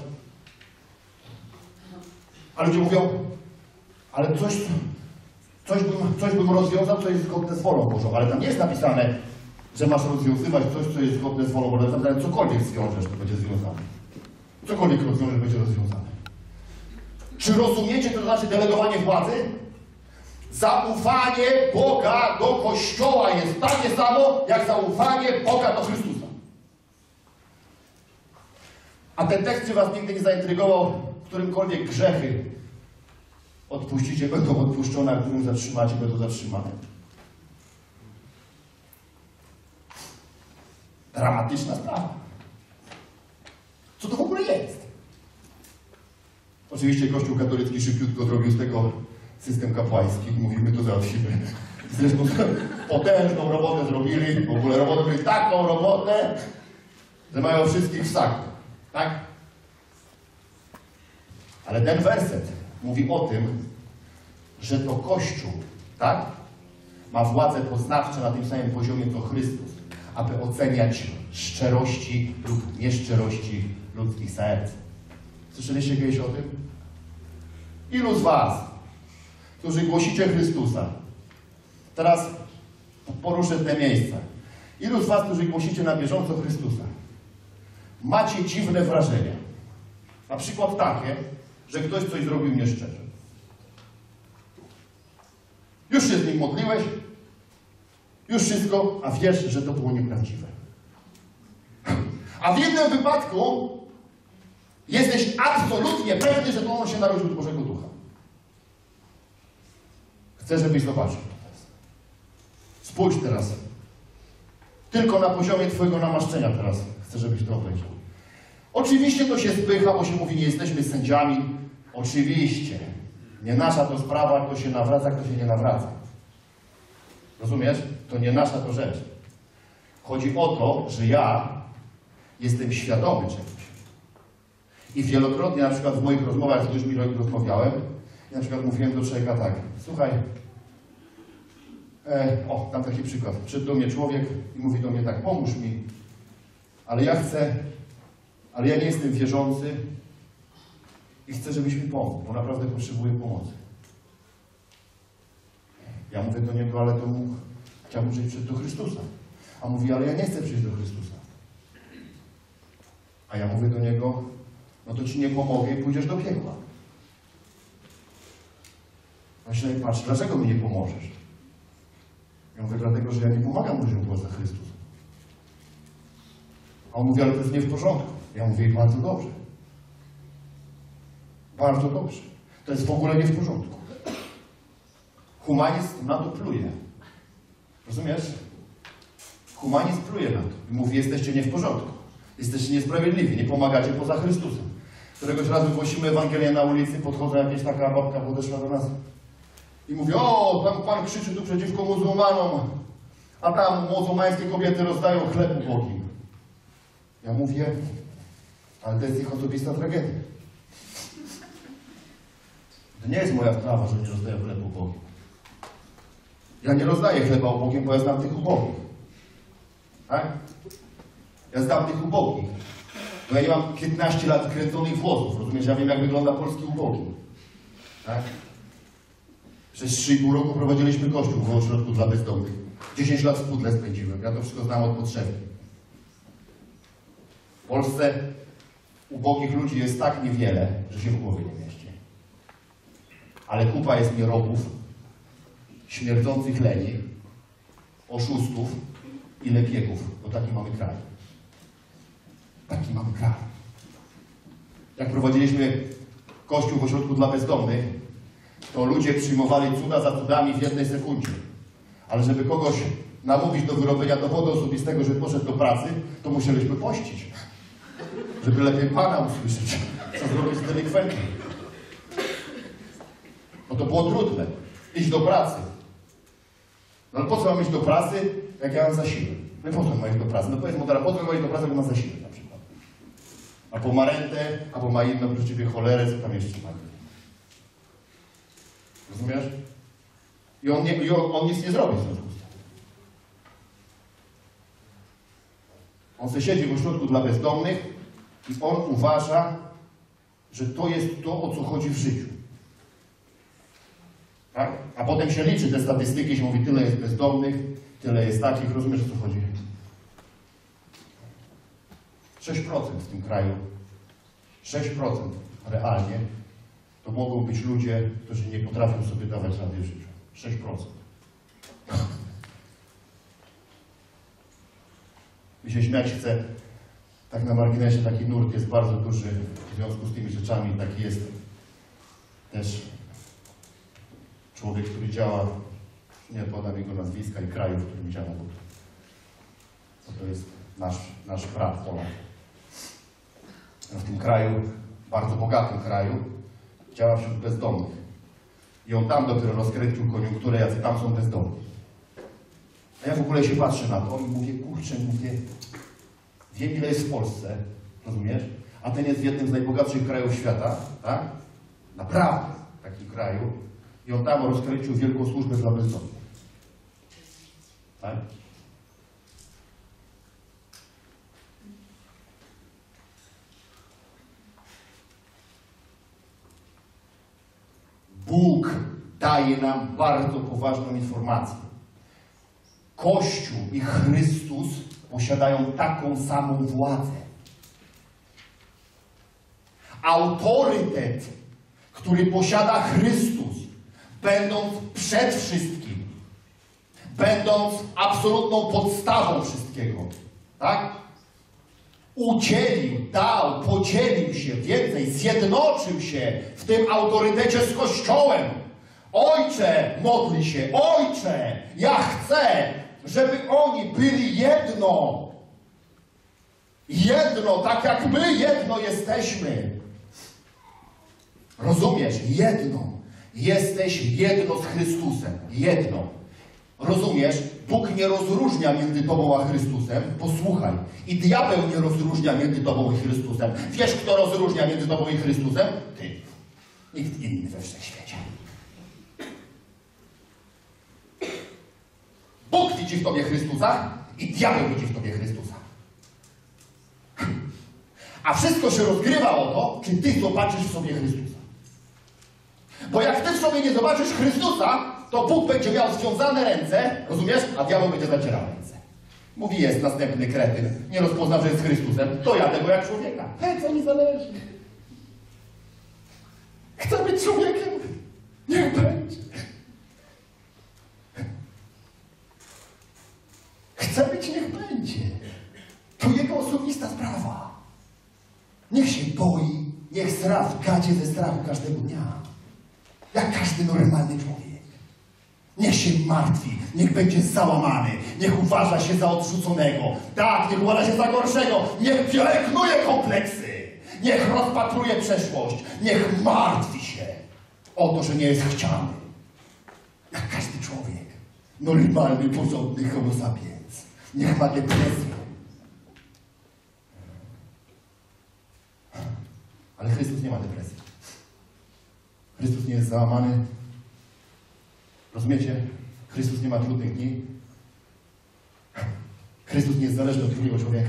A ludzie mówią, ale coś, coś, bym, coś bym rozwiązał, co jest zgodne z wolą Bożą. Ale tam nie jest napisane, że masz rozwiązywać coś, co jest zgodne z wolą Bożą. Tam napisane, cokolwiek zwiążesz, to będzie związane. Cokolwiek rozwiążesz, będzie rozwiązane. Czy rozumiecie, to znaczy delegowanie władzy? Zaufanie Boga do Kościoła jest takie samo, jak zaufanie Boga do Chrystusa. A ten tekst, czy was nigdy nie zaintrygował, w którymkolwiek grzechy odpuścicie, będą odpuszczone, a którym zatrzymacie, będą zatrzymane. Dramatyczna sprawa. Co to w ogóle jest? Oczywiście Kościół katolicki szybciutko zrobił z tego system kapłański. Mówimy, to załatwimy. Zresztą potężną robotę zrobili. W ogóle robotę zrobili taką robotę, że mają wszystkich w saku. Tak? Ale ten werset mówi o tym, że to Kościół, tak? Ma władzę poznawczą na tym samym poziomie co Chrystus, aby oceniać szczerości lub nieszczerości ludzkich serc. Słyszeliście kiedyś o tym? Ilu z was, którzy głosicie Chrystusa, teraz poruszę te miejsca, ilu z was, którzy głosicie na bieżąco Chrystusa, macie dziwne wrażenia? Na przykład takie, że ktoś coś zrobił nieszczerze. Już się z nim modliłeś, już wszystko, a wiesz, że to było nieprawdziwe. A w jednym wypadku jesteś absolutnie pewny, że to on się narodził z Bożego Ducha. Chcę, żebyś zobaczył to teraz. Spójrz teraz. Tylko na poziomie twojego namaszczenia teraz chcę, żebyś to obejrzał. Oczywiście to się spycha, bo się mówi, nie jesteśmy sędziami. Oczywiście. Nie nasza to sprawa, kto się nawraca, kto się nie nawraca. Rozumiesz? To nie nasza to rzecz. Chodzi o to, że ja jestem świadomy czegoś. I wielokrotnie, na przykład w moich rozmowach, z ludźmi rozmawiałem, na przykład mówiłem do człowieka tak, słuchaj, e, o, tam taki przykład, przyszedł do mnie człowiek i mówi do mnie tak, pomóż mi, ale ja chcę, ale ja nie jestem wierzący i chcę, żebyś mi pomógł, bo naprawdę potrzebuję pomocy. Ja mówię do niego, ale to mógł, chciałbym, żebyś przyszedł do Chrystusa. A mówi, ale ja nie chcę przyjść do Chrystusa. A ja mówię do niego, no to ci nie pomogę i pójdziesz do piekła. Myślę, patrz, dlaczego mi nie pomożesz? Ja mówię, dlatego, że ja nie pomagam ludziom poza Chrystusem. A on mówi, ale to jest nie w porządku. Ja mówię, bardzo dobrze. Bardzo dobrze. To jest w ogóle nie w porządku. Humanizm na to pluje. Rozumiesz? Humanizm pluje na to. I mówi, jesteście nie w porządku. Jesteście niesprawiedliwi, nie pomagacie poza Chrystusem. Któregoś razu głosimy Ewangelię na ulicy, podchodzą jakaś taka babka, podeszła do nas i mówi, o, tam pan krzyczy tu przeciwko muzułmanom, a tam muzułmańskie kobiety rozdają chleb ubogim. Ja mówię, ale to jest ich osobista tragedia. To nie jest moja sprawa, że nie rozdają chleb ubogim. Ja nie rozdaję chleba ubogim, bo ja znam tych ubogich. Tak? Ja znam tych ubogich. Bo ja nie mam piętnaście lat kręconych włosów, rozumiesz? Ja wiem, jak wygląda polski ubogi. Tak? Przez trzy i pół roku prowadziliśmy kościół w ośrodku dla bezdomnych. dziesięć lat w Pudle spędziłem. Ja to wszystko znam od potrzeby. W Polsce ubogich ludzi jest tak niewiele, że się w głowie nie mieści. Ale kupa jest nierobów, śmierdzących leni, oszustów i lepiegów, bo taki mamy kraj. Taki mamy kraj. Jak prowadziliśmy kościół w ośrodku dla bezdomnych, to ludzie przyjmowali cuda za cudami w jednej sekundzie. Ale żeby kogoś namówić do wyrobienia dowodu osobistego, że poszedł do pracy, to musieliśmy pościć. Żeby lepiej Pana usłyszeć, co zrobić z delikwentem. Bo to było trudne. Iść do pracy. No ale po co mam iść do pracy, jak ja mam zasiłek? No i po co mam iść do pracy? No powiedz mu teraz, po co mam iść do pracy, jak mam zasiłek na przykład. Albo ma rentę, albo ma inną oprócz ciebie cholerę, co tam jeszcze ma. Rozumiesz? I on, nie, i on, on nic nie zrobi w związku z tym. On se siedzi w ośrodku dla bezdomnych i on uważa, że to jest to, o co chodzi w życiu. Tak? A potem się liczy te statystyki, się mówi, tyle jest bezdomnych, tyle jest takich, rozumiesz, o co chodzi? sześć procent w tym kraju, sześć procent realnie, to mogą być ludzie, którzy nie potrafią sobie dawać rady w życiu. sześć procent. Mi się śmiać chce, tak na marginesie taki nurt jest bardzo duży w związku z tymi rzeczami. Taki jest też człowiek, który działa, nie podam jego nazwiska i kraju, w którym działa, bo to jest nasz, nasz brat Polak. W tym kraju, bardzo bogatym kraju, działa wśród bezdomnych. I on tam dopiero rozkręcił koniunkturę, jacy tam są bezdomni. A ja w ogóle się patrzę na to i mówię, kurczę, mówię, wiem ile jest w Polsce, rozumiesz? A ten jest w jednym z najbogatszych krajów świata, tak? Naprawdę w takim kraju. I on tam rozkręcił wielką służbę dla bezdomnych. Tak? Bóg daje nam bardzo poważną informację. Kościół i Chrystus posiadają taką samą władzę. Autorytet, który posiada Chrystus, będąc przed wszystkim, będąc absolutną podstawą wszystkiego, tak? Udzielił, dał, podzielił się, więcej, zjednoczył się w tym autorytecie z Kościołem. Ojcze, modli się, Ojcze, ja chcę, żeby oni byli jedno. Jedno, tak jak my jedno jesteśmy. Rozumiesz? Jedno. Jesteś jedno z Chrystusem. Jedno. Rozumiesz? Bóg nie rozróżnia między tobą a Chrystusem. Posłuchaj. I diabeł nie rozróżnia między tobą i Chrystusem. Wiesz, kto rozróżnia między tobą i Chrystusem? Ty. Nikt inny we wszechświecie. Bóg widzi w tobie Chrystusa i diabeł widzi w tobie Chrystusa. A wszystko się rozgrywa o to, czy ty zobaczysz w sobie Chrystusa. Bo jak ty w sobie nie zobaczysz Chrystusa, to Bóg będzie miał związane ręce, rozumiesz? A diabeł będzie zacierał ręce. Mówi, jest następny kretyn, nie rozpoznał, że jest Chrystusem, to ja tego jak człowieka. Hej, co mi zależy? Chcę być człowiekiem, niech będzie. Chcę być, niech będzie. To jego osobista sprawa. Niech się boi, niech sra w gacie ze strachu każdego dnia. Jak każdy normalny człowiek. Niech się martwi, niech będzie załamany, niech uważa się za odrzuconego. Tak, niech uważa się za gorszego, niech pielęgnuje kompleksy. Niech rozpatruje przeszłość, niech martwi się o to, że nie jest chciany. Jak każdy człowiek. Normalny, porządny homo sapiens. Niech ma depresję. Ale Chrystus nie ma depresji. Chrystus nie jest załamany. Rozumiecie? Chrystus nie ma trudnych dni. Chrystus nie jest zależny od drugiego człowieka.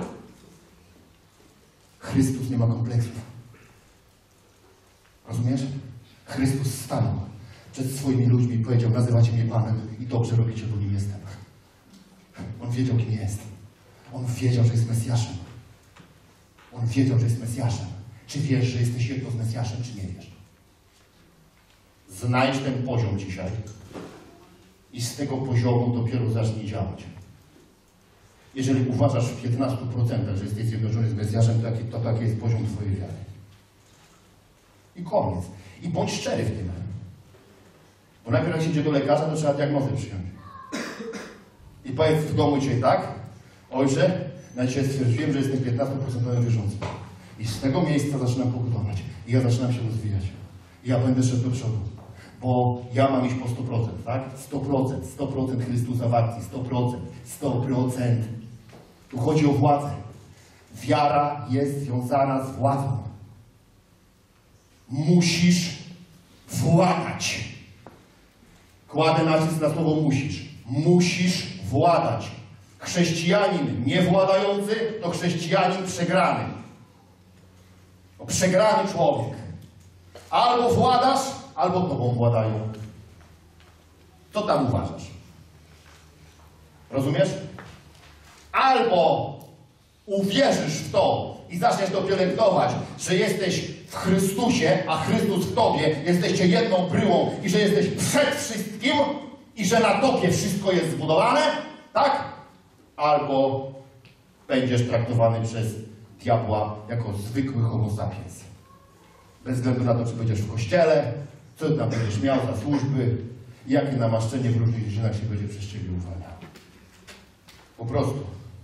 Chrystus nie ma kompleksów. Rozumiesz? Chrystus stanął przed swoimi ludźmi i powiedział: nazywacie mnie Panem i dobrze robicie, bo nim jestem. On wiedział, kim jest. On wiedział, że jest Mesjaszem. On wiedział, że jest Mesjaszem. Czy wiesz, że jesteś jedno z Mesjaszem, czy nie wiesz? Znajdź ten poziom dzisiaj i z tego poziomu dopiero zacznij działać. Jeżeli uważasz w piętnastu procentach, że jesteś zjednoczony z Mesjaszem, to taki, to taki jest poziom twojej wiary. I koniec. I bądź szczery w tym. Bo najpierw jak się idzie do lekarza, to trzeba diagnozę przyjąć. I powiedz w domu dzisiaj tak: ojcze, na dzisiaj stwierdziłem, że jestem piętnastu procent wierzący. I z tego miejsca zaczynam pokutować. I ja zaczynam się rozwijać. I ja będę szedł do przodu. Bo ja mam iść po sto procent, tak? sto procent, sto procent Chrystusa w akcji, sto procent, sto procent. Tu chodzi o władzę. Wiara jest związana z władzą. Musisz władać. Kładę nacisk na słowo musisz. Musisz władać. Chrześcijanin niewładający to chrześcijanin przegrany. To przegrany człowiek. Albo władasz, albo tobą władają. Co tam uważasz? Rozumiesz? Albo uwierzysz w to i zaczniesz to pielęgnować, że jesteś w Chrystusie, a Chrystus w tobie, jesteście jedną bryłą i że jesteś przed wszystkim i że na tobie wszystko jest zbudowane, tak? Albo będziesz traktowany przez diabła jako zwykły homo sapiens. Bez względu na to, czy będziesz w kościele, co tam będziesz miał za służby, jakie namaszczenie w różnych dziedzinach się będzie przez ciebie uwalniało. Po prostu.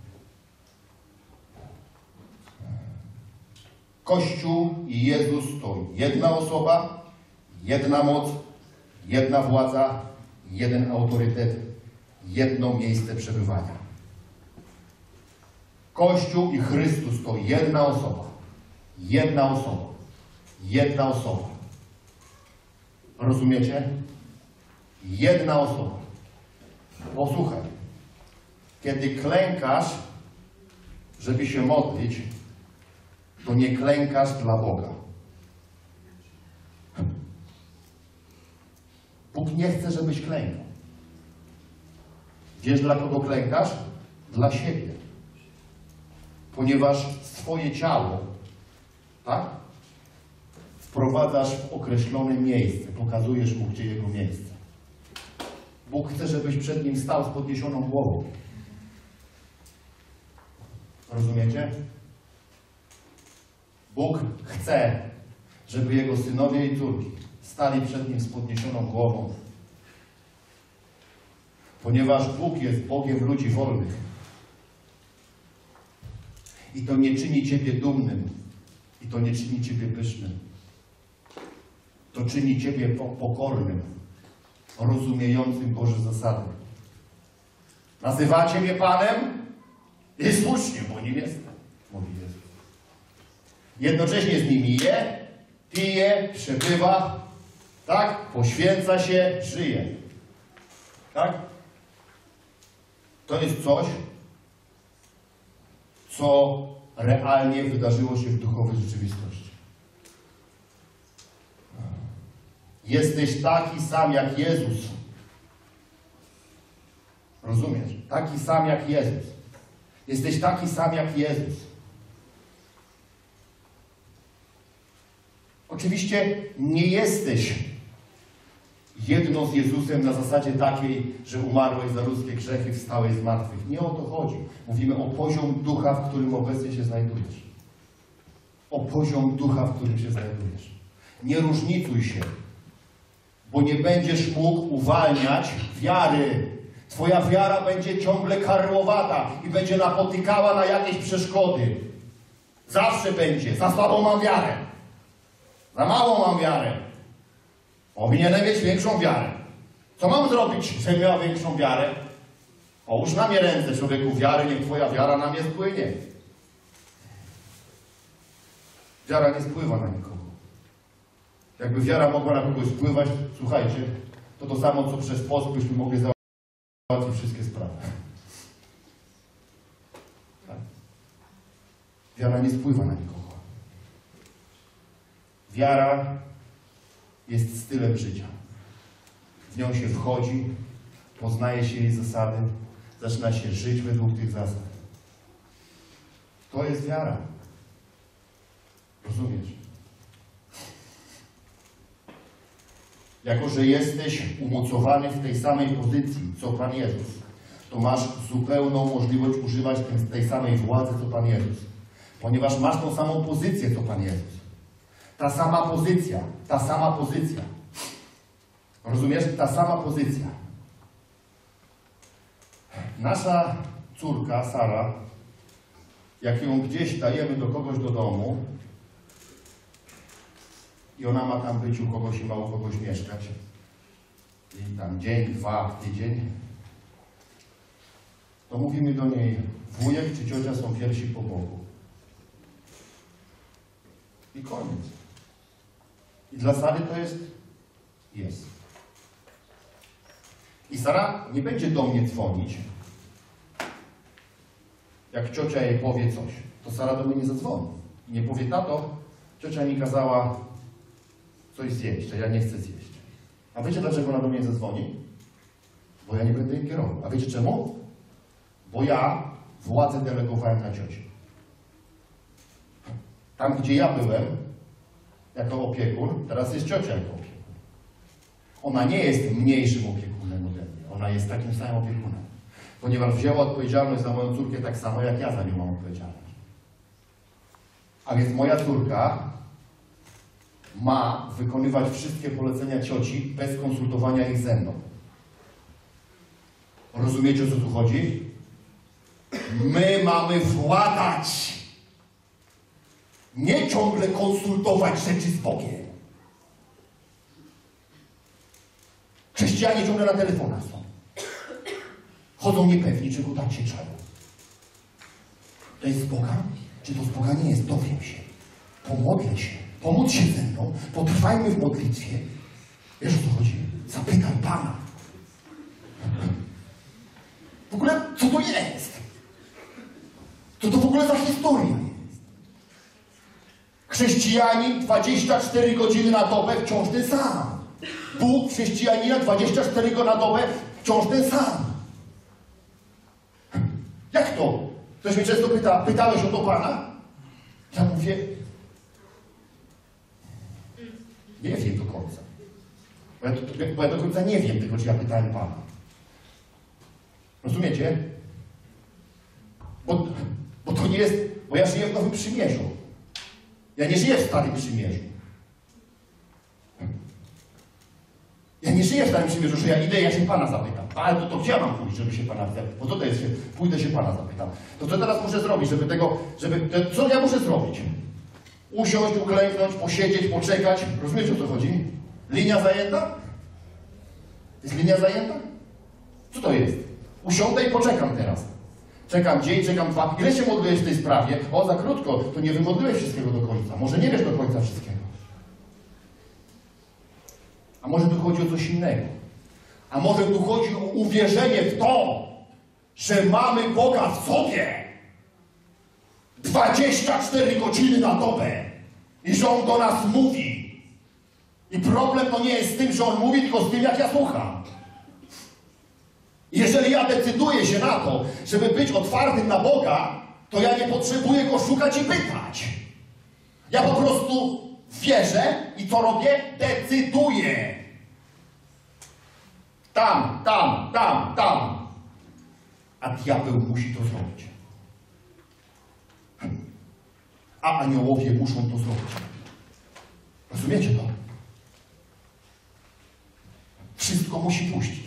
Kościół i Jezus to jedna osoba, jedna moc, jedna władza, jeden autorytet, jedno miejsce przebywania. Kościół i Chrystus to jedna osoba. Jedna osoba. Jedna osoba. Rozumiecie? Jedna osoba. Posłuchaj. Kiedy klękasz, żeby się modlić, to nie klękasz dla Boga. Bóg nie chce, żebyś klękał. Wiesz, dla kogo klękasz? Dla siebie. Ponieważ swoje ciało, tak? Wprowadzasz w określone miejsce. Pokazujesz mu, gdzie jego miejsce. Bóg chce, żebyś przed nim stał z podniesioną głową. Rozumiecie? Bóg chce, żeby jego synowie i córki stali przed nim z podniesioną głową. Ponieważ Bóg jest Bogiem ludzi wolnych. I to nie czyni ciebie dumnym. I to nie czyni ciebie pysznym. To czyni ciebie pokornym, rozumiejącym Boże zasady. Nazywacie mnie Panem? I słusznie, bo nim jestem, mówi Jezus. Jednocześnie z nimi je, pije, przebywa, tak? Poświęca się, żyje. Tak? To jest coś, co realnie wydarzyło się w duchowej rzeczywistości. Jesteś taki sam jak Jezus. Rozumiesz? Taki sam jak Jezus. Jesteś taki sam jak Jezus. Oczywiście nie jesteś jedno z Jezusem na zasadzie takiej, że umarłeś za ludzkie grzechy, wstałeś z martwych. Nie o to chodzi. Mówimy o poziom ducha, w którym obecnie się znajdujesz. O poziom ducha, w którym się znajdujesz. Nie różnicuj się, bo nie będziesz mógł uwalniać wiary. Twoja wiara będzie ciągle karłowata i będzie napotykała na jakieś przeszkody. Zawsze będzie. Za słabą mam wiarę. Za małą mam wiarę. Powinienem mieć większą wiarę. Co mam zrobić, żebym miał większą wiarę? Połóż na mnie ręce, człowieku, wiary, niech twoja wiara na mnie spłynie. Wiara nie spływa na nikogo. Jakby wiara mogła na kogoś spływać, słuchajcie, to to samo, co przez post byśmy mogli załatwić wszystkie sprawy. Wiara nie spływa na nikogo. Wiara jest stylem życia. W nią się wchodzi, poznaje się jej zasady, zaczyna się żyć według tych zasad. To jest wiara. Rozumiesz? Jako że jesteś umocowany w tej samej pozycji, co Pan Jezus, to masz zupełną możliwość używać tej samej władzy, co Pan Jezus. Ponieważ masz tą samą pozycję, co Pan Jezus. Ta sama pozycja, ta sama pozycja. Rozumiesz? Ta sama pozycja. Nasza córka, Sara, jak ją gdzieś dajemy do kogoś do domu i ona ma tam być u kogoś i ma u kogoś mieszkać, i tam dzień, dwa, tydzień, to mówimy do niej: wujek czy ciocia są pierwsi po Bogu. I koniec. I dla Sary to jest jest. I Sara nie będzie do mnie dzwonić, jak ciocia jej powie coś. To Sara do mnie nie zadzwoni. I nie powie: tato, ciocia mi kazała coś zjeść, a ja nie chcę zjeść. A wiecie, dlaczego ona do mnie zadzwoni? Bo ja nie będę im kierował. A wiecie czemu? Bo ja władzę delegowałem na ciocię. Tam, gdzie ja byłem jako opiekun, teraz jest ciocia jako opiekun. Ona nie jest mniejszym opiekunem ode mnie. Ona jest takim samym opiekunem. Ponieważ wzięła odpowiedzialność za moją córkę tak samo, jak ja za nią mam odpowiedzialność. A więc moja córka ma wykonywać wszystkie polecenia cioci bez konsultowania ich ze mną. Rozumiecie, o co tu chodzi? My mamy władać. Nie ciągle konsultować rzeczy z Bogiem. Chrześcijanie ciągle na telefonach są. Chodzą niepewni, czego tak się czają. To jest z Boga? Czy to z Boga nie jest? Dowiem się. Pomodlę się. Pomódl się ze mną. Potrwajmy w modlitwie. Wiesz, o co chodzi? Zapytaj Pana. W ogóle, co to jest? Co to w ogóle za historia jest? Chrześcijanin dwadzieścia cztery godziny na dobę wciąż ten sam. Bóg chrześcijanina dwadzieścia cztery godziny na dobę wciąż ten sam. Jak to? Ktoś mnie często pyta: pytałeś o to Pana? Ja mówię: nie wiem do końca. Bo ja, to, bo ja do końca nie wiem tego, czy ja pytałem Pana. Rozumiecie? Bo, bo to nie jest... Bo ja żyję w Nowym Przymierzu. Ja nie żyję w Starym Przymierzu. Ja nie żyję w Starym Przymierzu, że ja idę i ja się Pana zapytam. Ale to, to gdzie ja mam pójść, żeby się Pana zapytać? Bo to, to jest, że pójdę się Pana zapytam. To co teraz muszę zrobić, żeby tego... żeby Co ja muszę zrobić? Usiąść, uklęknąć, posiedzieć, poczekać. Rozumiecie, o co chodzi? Linia zajęta? Jest linia zajęta? Co to jest? Usiądę i poczekam teraz. Czekam dzień, czekam dwa. Ile się modliłeś w tej sprawie? O, za krótko. To nie wymodliłeś wszystkiego do końca. Może nie wiesz do końca wszystkiego. A może tu chodzi o coś innego. A może tu chodzi o uwierzenie w to, że mamy Boga w sobie. dwadzieścia cztery godziny na dobę. I że On do nas mówi. I problem to nie jest z tym, że On mówi, tylko z tym, jak ja słucham. Jeżeli ja decyduję się na to, żeby być otwartym na Boga, to ja nie potrzebuję Go szukać i pytać. Ja po prostu wierzę i co robię? Decyduję. Tam, tam, tam, tam. A diabeł musi to zrobić. A aniołowie muszą to zrobić. Rozumiecie to? Wszystko musi puścić.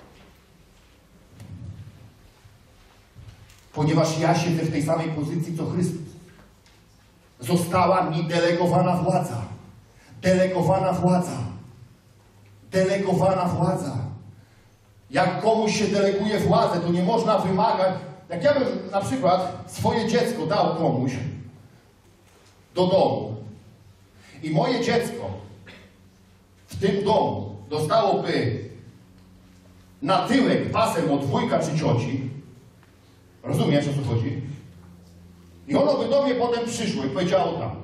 Ponieważ ja siedzę w tej samej pozycji, co Chrystus. Została mi delegowana władza. Delegowana władza. Delegowana władza. Jak komuś się deleguje władzę, to nie można wymagać. Jak ja bym na przykład swoje dziecko dał komuś do domu i moje dziecko w tym domu dostałoby na tyłek pasem od wujka czy cioci, rozumiesz, o co chodzi? I ono by do mnie potem przyszło i powiedziało tak.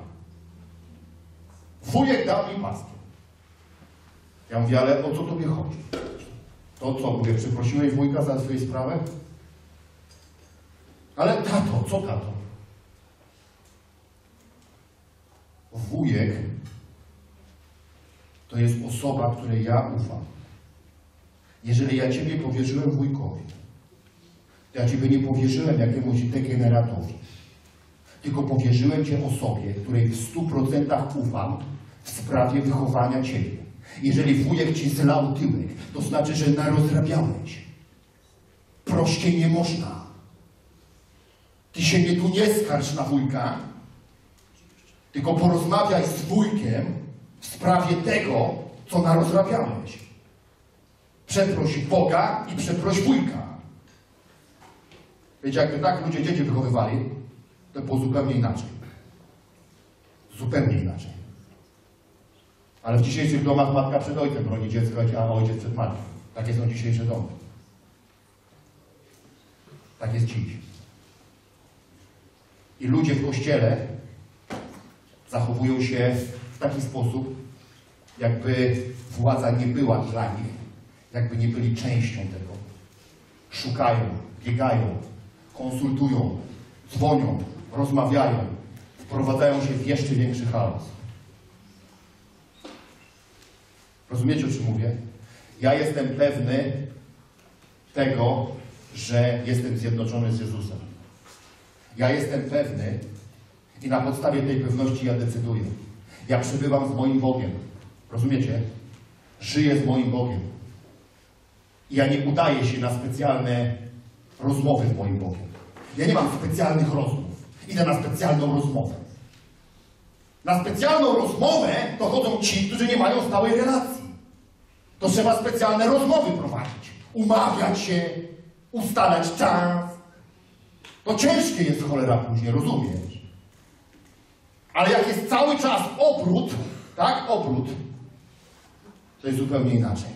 Wujek dał mi paskę. Ja mówię, ale o co tobie chodzi? To co, mówię, przeprosiłeś wujka za swoją sprawę? Ale tato, co tato? Wujek to jest osoba, której ja ufam. Jeżeli ja ciebie powierzyłem wujkowi, to ja ciebie nie powierzyłem jakiemuś degeneratowi, tylko powierzyłem cię osobie, której w stu procentach ufam w sprawie wychowania ciebie. Jeżeli wujek ci zlał tyłek, to znaczy, że narozrabiałeś. Prościej nie można. Ty się mnie tu nie skarż na wujka, tylko porozmawiaj z wujkiem w sprawie tego, co narozrabiałeś. Przeproś Boga i przeproś wujka. Wiecie, jakby tak ludzie dzieci wychowywali, to było zupełnie inaczej. Zupełnie inaczej. Ale w dzisiejszych domach matka przed ojcem broni dziecka, a ojciec przed matką. Takie są dzisiejsze domy. Tak jest dziś. I ludzie w Kościele zachowują się w taki sposób, jakby władza nie była dla nich, jakby nie byli częścią tego. Szukają, biegają, konsultują, dzwonią, rozmawiają, wprowadzają się w jeszcze większy chaos. Rozumiecie, o czym mówię? Ja jestem pewny tego, że jestem zjednoczony z Jezusem. Ja jestem pewny i na podstawie tej pewności ja decyduję. Ja przebywam z moim Bogiem. Rozumiecie? Żyję z moim Bogiem. I ja nie udaję się na specjalne rozmowy z moim Bogiem. Ja nie mam specjalnych rozmów. Idę na specjalną rozmowę. Na specjalną rozmowę to chodzą ci, którzy nie mają stałej relacji. To trzeba specjalne rozmowy prowadzić. Umawiać się, ustalać czas. To ciężkie jest cholera później, rozumiesz? Ale jak jest cały czas obrót, tak, obrót, to jest zupełnie inaczej.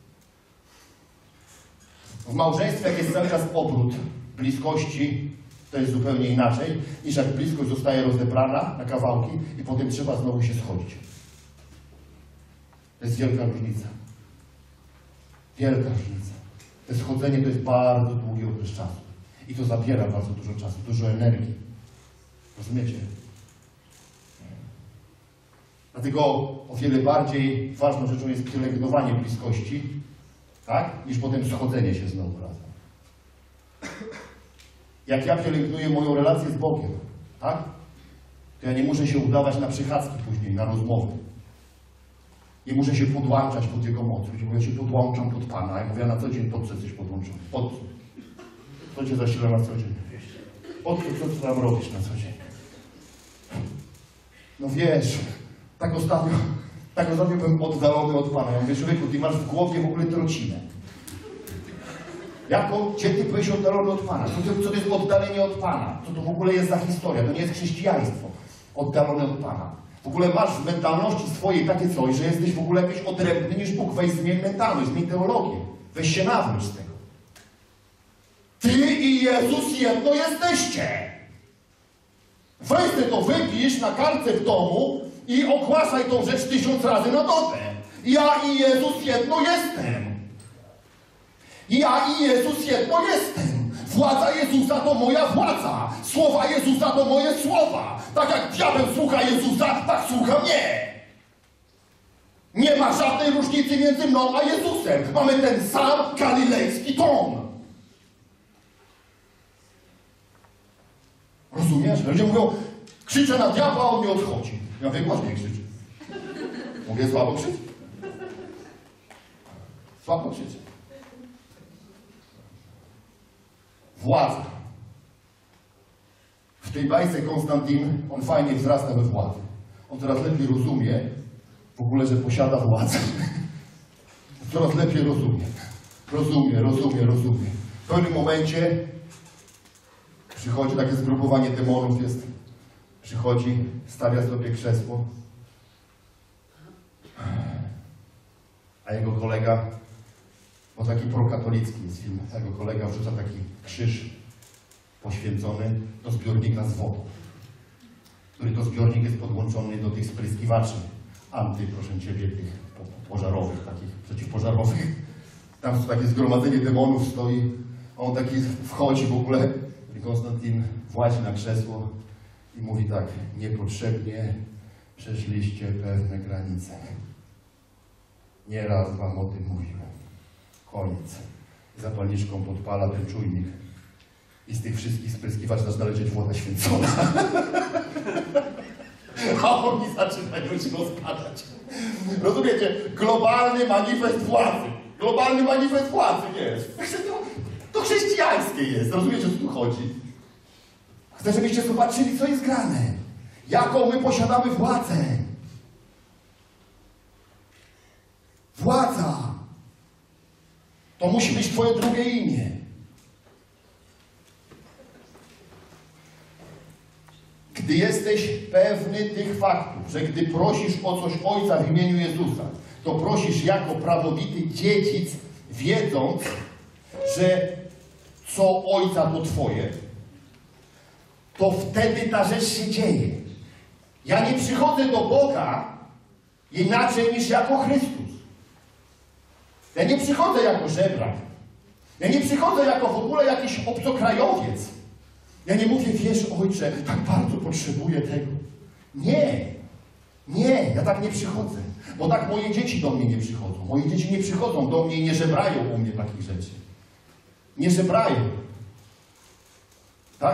W małżeństwie, jak jest cały czas obrót bliskości, to jest zupełnie inaczej, niż jak bliskość zostaje rozebrana na kawałki i potem trzeba znowu się schodzić. To jest wielka różnica. Wielka różnica. To schodzenie to jest bardzo długi okres czasu. I to zabiera bardzo dużo czasu, dużo energii. Rozumiecie? Dlatego o wiele bardziej ważną rzeczą jest pielęgnowanie bliskości, tak? Niż potem schodzenie się znowu razem. Jak ja pielęgnuję moją relację z Bogiem, tak? To ja nie muszę się udawać na przychadzki później, na rozmowy. Nie muszę się podłączać pod Jego moc. Bo ja się podłączam pod Pana. Ja mówię, na co dzień pod co jesteś podłączony? Pod co? Co cię zasila na co dzień? Pod co, co ty tam robisz na co dzień? No wiesz, tak ostatnio, tak ostatnio byłem oddalony od Pana. Ja mówię, człowieku, ty masz w głowie w ogóle trocinę. Jako, gdzie ty byłeś oddalony od Pana? Co to, co to jest oddalenie od Pana? Co to w ogóle jest za historia? To nie jest chrześcijaństwo. Oddalone od Pana. W ogóle masz w mentalności swojej takie coś, że jesteś w ogóle jakiś odrębny niż Bóg. Weź zmień mentalność, zmień teologię. Weź się nawróć z tego. Ty i Jezus jedno jesteście. Weź ty to, wypisz na kartce w domu i ogłaszaj tą rzecz tysiąc razy na dobę. Ja i Jezus jedno jestem. Ja i Jezus jedno jestem. Władza Jezusa to moja władza. Słowa Jezusa to moje słowa. Tak jak diabeł słucha Jezusa, tak słucha mnie. Nie ma żadnej różnicy między mną a Jezusem. Mamy ten sam galilejski ton. Rozumiesz? Ludzie mówią, krzyczę na diabła, a on nie odchodzi. Ja mówię, głośniej krzyczy. Mogę słabo krzyczeć? Słabo krzyczeć. Władza. W tej bajce Konstantin, on fajnie wzrasta we władzy. On coraz lepiej rozumie w ogóle, że posiada władzę. Coraz lepiej rozumie. Rozumie, rozumie, rozumie. W pewnym momencie przychodzi takie zgrupowanie demonów, jest, przychodzi, stawia sobie krzesło, a jego kolega, bo taki prokatolicki jest film, jego kolega wrzuca taki krzyż poświęcony do zbiornika z wodą, który to zbiornik jest podłączony do tych spryskiwaczy anty, proszę Ciebie, tych pożarowych, takich przeciwpożarowych. Tam takie zgromadzenie demonów stoi, a on taki wchodzi w ogóle, i Konstantin włazi na krzesło i mówi tak: niepotrzebnie przeszliście pewne granice. Nieraz wam o tym mówiłem. Koniec. Zapalniczką podpala ten czujnik i z tych wszystkich spryskiwaczy zaczyna lecieć woda święcona. A oni zaczynają się rozpadać. Rozumiecie? Globalny manifest władzy. Globalny manifest władzy jest. To, to chrześcijańskie jest. Rozumiecie, o co tu chodzi? Chcę, żebyście zobaczyli, co jest grane. Jaką my posiadamy władzę. Władza. To musi być Twoje drugie imię. Gdy jesteś pewny tych faktów, że gdy prosisz o coś Ojca w imieniu Jezusa, to prosisz jako prawowity dziedzic, wiedząc, że co Ojca to Twoje, to wtedy ta rzecz się dzieje. Ja nie przychodzę do Boga inaczej niż jako Chrystus. Ja nie przychodzę jako żebrak. Ja nie przychodzę jako w ogóle jakiś obcokrajowiec. Ja nie mówię: wiesz, Ojcze, tak bardzo potrzebuję tego. Nie. Nie, ja tak nie przychodzę. Bo tak moje dzieci do mnie nie przychodzą. Moje dzieci nie przychodzą do mnie i nie żebrają u mnie takich rzeczy. Nie żebrają. Tak?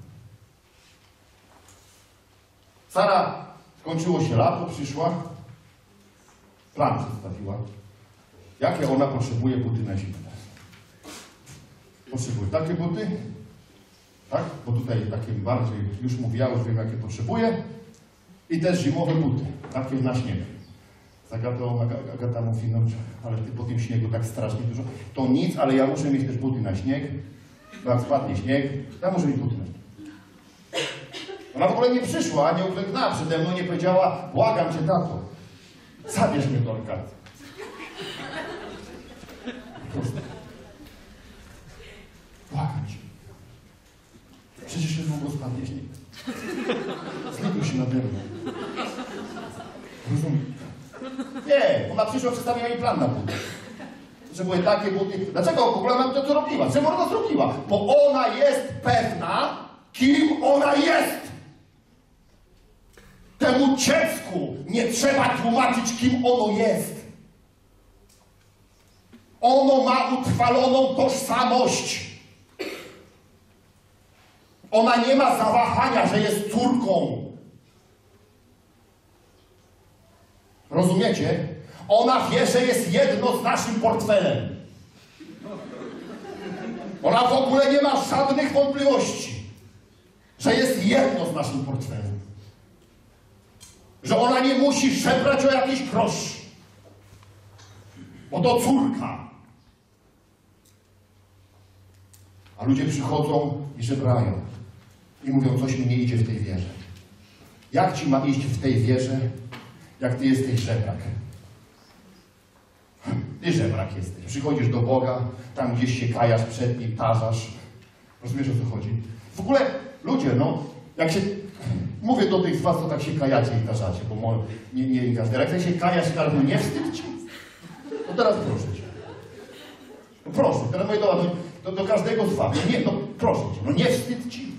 Sara, skończyło się lato, przyszła. Plan przedstawiła. Jakie ona potrzebuje buty na zimę? Potrzebuje takie buty, tak? Bo tutaj takie bardziej, już mówiła, już wiem, jakie potrzebuje. I też zimowe buty, takie na śnieg. Z Agatą, Agata mówi: no, ale ty po tym śniegu tak strasznie dużo. To nic, ale ja muszę mieć też buty na śnieg. Bo jak spadnie śnieg, ja muszę mieć buty na śnieg. Ona w ogóle nie przyszła, nie uklęknęła przede mną, nie powiedziała: błagam cię, tato, zabierz mnie do Arkady. Błagam cię. Przecież niedługo spadnie śnieg. Zlituj się nade mną. Rozumiem. Nie, ona przyszła, przedstawiła mi plan na buty. Że były takie buty. Dlaczego w ogóle nam to co robiła? Czemu ona to zrobiła? Bo ona jest pewna, kim ona jest. Temu dziecku nie trzeba tłumaczyć, kim ono jest. Ono ma utrwaloną tożsamość. Ona nie ma zawahania, że jest córką. Rozumiecie? Ona wie, że jest jedno z naszym portfelem. Ona w ogóle nie ma żadnych wątpliwości, że jest jedno z naszym portfelem. Że ona nie musi żebrać o jakiś grosz. Bo to córka. A ludzie przychodzą i żebrają. I mówią: coś mi nie idzie w tej wierze. Jak ci ma iść w tej wierze, jak ty jesteś żebrak? Ty żebrak jesteś. Przychodzisz do Boga, tam gdzieś się kajasz przed Nim, tarzasz. Rozumiesz, o co chodzi? W ogóle ludzie, no, jak się... Mówię do tych z was, co tak się kajacie i tarzacie, bo mo... nie, nie, nie każdy. Jak się kajasz i tarzasz, no nie wstyd ci? No teraz proszę cię. No proszę, teraz mówię do, do, do każdego z was. No nie, no proszę cię, no nie wstyd ci.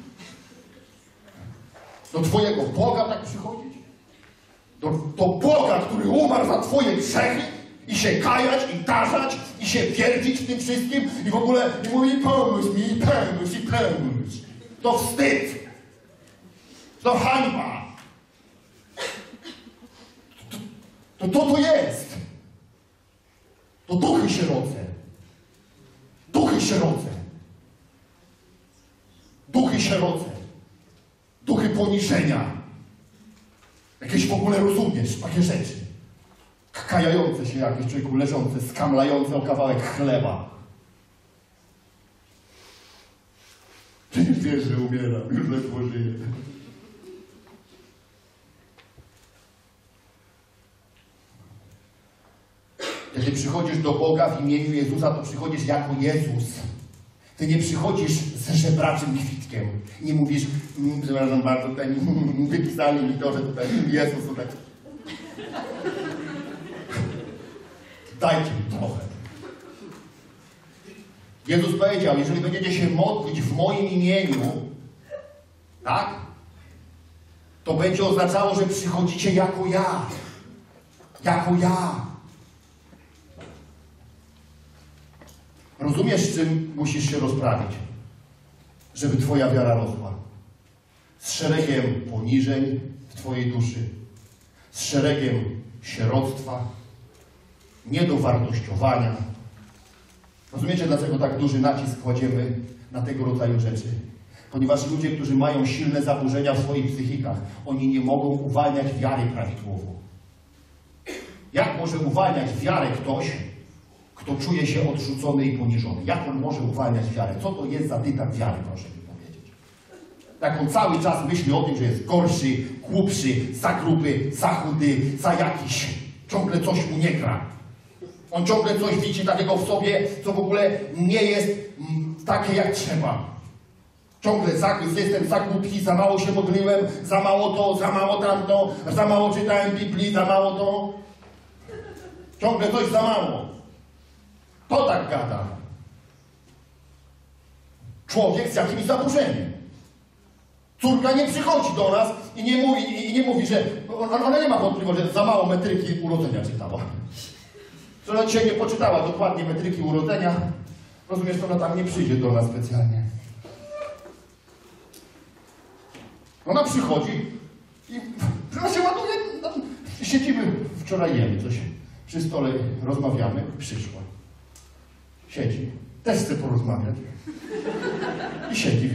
Do twojego Boga tak przychodzić? Do, do Boga, który umarł za twoje grzechy i się kajać, i tarzać, i się pierdzić w tym wszystkim i w ogóle i mówi: pomóż mi, pomóż i pomóż. To wstyd. To hańba. To to to jest. To duchy się rodzą. Duchy się rodzą. Duchy się rodzą. Duchy poniżenia. Jakieś w ogóle rozumiesz takie rzeczy. Kajające się jakieś, człowieku, leżące, skamlające o kawałek chleba. Przecież wiesz, że umieram, już ledwo żyję. Jeżeli przychodzisz do Boga w imieniu Jezusa, to przychodzisz jako Jezus. Ty nie przychodzisz z żebraczym kwitkiem i nie mówisz, mmm, przepraszam bardzo, tutaj mm, wypisali mi to, że tutaj Jezus tutaj. Dajcie mi trochę. Jezus powiedział, jeżeli będziecie się modlić w moim imieniu, tak? To będzie oznaczało, że przychodzicie jako ja. Jako ja. Rozumiesz, z czym musisz się rozprawić, żeby twoja wiara rosła? Z szeregiem poniżeń w twojej duszy, z szeregiem sieroctwa, niedowartościowania. Rozumiecie, dlaczego tak duży nacisk kładziemy na tego rodzaju rzeczy? Ponieważ ludzie, którzy mają silne zaburzenia w swoich psychikach, oni nie mogą uwalniać wiary prawidłowo. Jak może uwalniać wiarę ktoś, kto czuje się odrzucony i poniżony? Jak on może uwalniać wiarę? Co to jest za tytan wiary, proszę mi powiedzieć? Tak on cały czas myśli o tym, że jest gorszy, głupszy, za gruby, za chudy, za jakiś. Ciągle coś mu nie gra. On ciągle coś widzi takiego w sobie, co w ogóle nie jest mm, takie jak trzeba. Ciągle za, jestem za głupi, za mało się modliłem, za mało to, za mało tamto, za mało czytałem Biblii, za mało to. Ciągle coś za mało. To tak gada. Człowiek z jakimś zaburzeniem. Córka nie przychodzi do nas i nie mówi, i nie mówi że ona nie ma wątpliwości, że za mało metryki urodzenia czytała. Że ona dzisiaj nie poczytała dokładnie metryki urodzenia. Rozumiesz, to ona tam nie przyjdzie do nas specjalnie. Ona przychodzi i ona się ładuje. No, siedzimy, wczoraj jemy coś. Przy stole rozmawiamy. Przyszła. Siedzi. Też chce porozmawiać. I siedzi.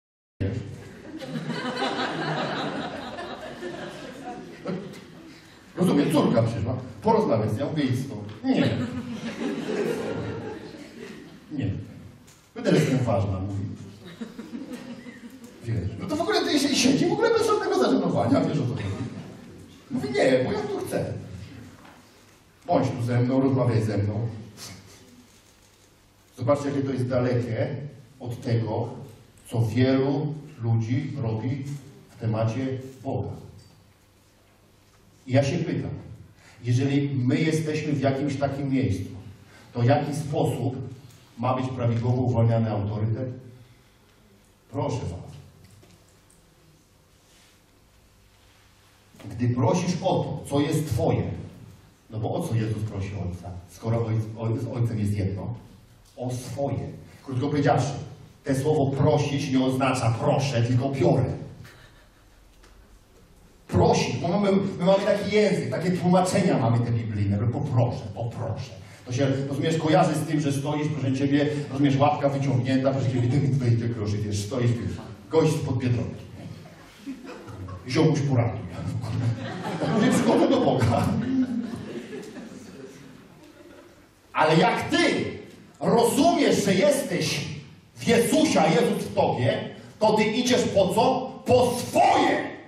Rozumiem, córka przyszła. Porozmawiać z nią, wyjdź stąd. Nie. Nie. To też jestem ważna, mówi. Wiesz, no to w ogóle ty się siedzi, w ogóle bez żadnego zażenowania, wiesz o co chodzi. Mówi, nie, bo ja tu chcę. Bądź tu ze mną, rozmawiaj ze mną. Zobaczcie, jakie to jest dalekie od tego, co wielu ludzi robi w temacie Boga. I ja się pytam, jeżeli my jesteśmy w jakimś takim miejscu, to w jaki sposób ma być prawidłowo uwalniany autorytet? Proszę was. Gdy prosisz o to, co jest twoje, no bo o co Jezus prosi Ojca, skoro ojc, ojc, z Ojcem jest jedno? O swoje. Krótko powiedziawszy, te słowo prosić nie oznacza proszę, tylko biorę. Prosić, bo my, my mamy taki język, takie tłumaczenia mamy te biblijne, że poproszę, poproszę. To się, rozumiesz, kojarzy z tym, że stoisz, proszę Ciebie, rozumiesz, łapka wyciągnięta, proszę Ciebie, ty mi dwadzieścia groszy, wiesz, stoisz, wiesz, gość spod Biedronki. Ziomuś poratuj. Ludzie przychodzą do Boga. Ale jak Ty rozumiesz, że jesteś w Jezusie, a Jezus w Tobie, to Ty idziesz po co? Po swoje!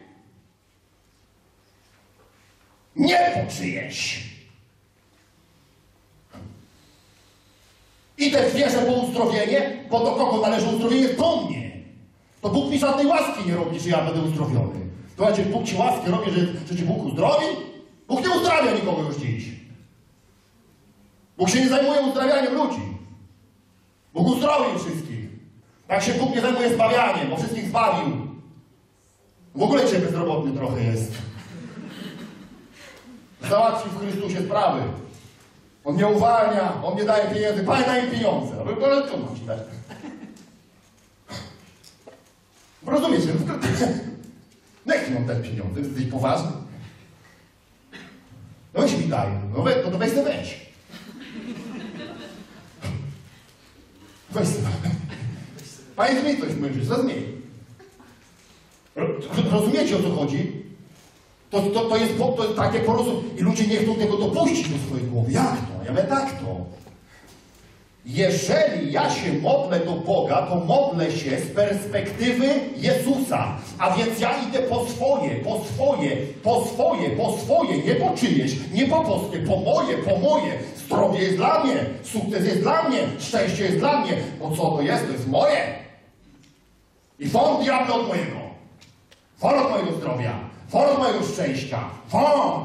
Nie po czyjeś. Idę wierzę po uzdrowienie, bo do kogo należy uzdrowienie? Do mnie. To Bóg mi żadnej łaski nie robi, że ja będę uzdrowiony. To znaczy, Bóg ci łaskę robi, że, że ci Bóg uzdrowi? Bóg nie uzdrawia nikogo już dziś. Bóg się nie zajmuje uzdrawianiem ludzi. Bóg uzdrowił wszystkich. Tak się Bóg nie zajmuje zbawianiem, bo wszystkich zbawił. W ogóle dzisiaj bezrobotny trochę jest. Załatwił w Chrystusie sprawy. On mnie uwalnia, on mnie daje pieniądze. Panie, daj mi pieniądze. Ale co mam ci dać? Rozumiecie? No jak ci mam dać pieniądze? Jesteś poważny? No weź mi daj. No, we, no to weź se weź. Weź se. Panie, zmień coś w moim życiu. Zmień. Rozumiecie, o co chodzi? To, to, to, jest, to jest takie porozumienie. I ludzie nie chcą tego dopuścić do swojej głowy. Jak to? Ja mówię, tak to. Jeżeli ja się modlę do Boga, to modlę się z perspektywy Jezusa. A więc ja idę po swoje, po swoje, po swoje, po swoje, nie po czyjeś, nie po polskie, po moje, po moje. Zdrowie jest dla mnie, sukces jest dla mnie, szczęście jest dla mnie. Bo co to jest? To jest moje. I won diabły od mojego. Won od mojego zdrowia. Won od mojego szczęścia. Won!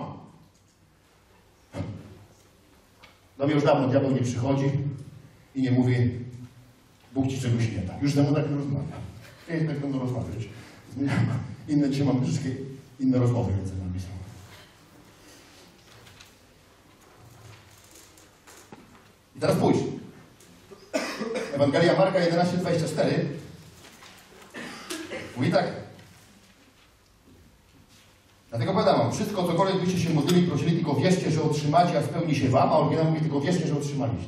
Do mnie już dawno diabeł nie przychodzi i nie mówi, Bóg ci czegoś nie da. Już ze mną tak nie rozmawia. Ja tak będę rozmawiać. Inne dzisiaj mamy wszystkie inne rozmowy między nami są. I teraz pójdź. Ewangelia Marka jedenaście dwadzieścia cztery mówi tak. Dlatego powiadam wam, wszystko cokolwiek byście się modlili, prosili, tylko wierzcie, że otrzymacie, a spełni się wam, a oryginał mówi, tylko wierzcie, że otrzymaliście.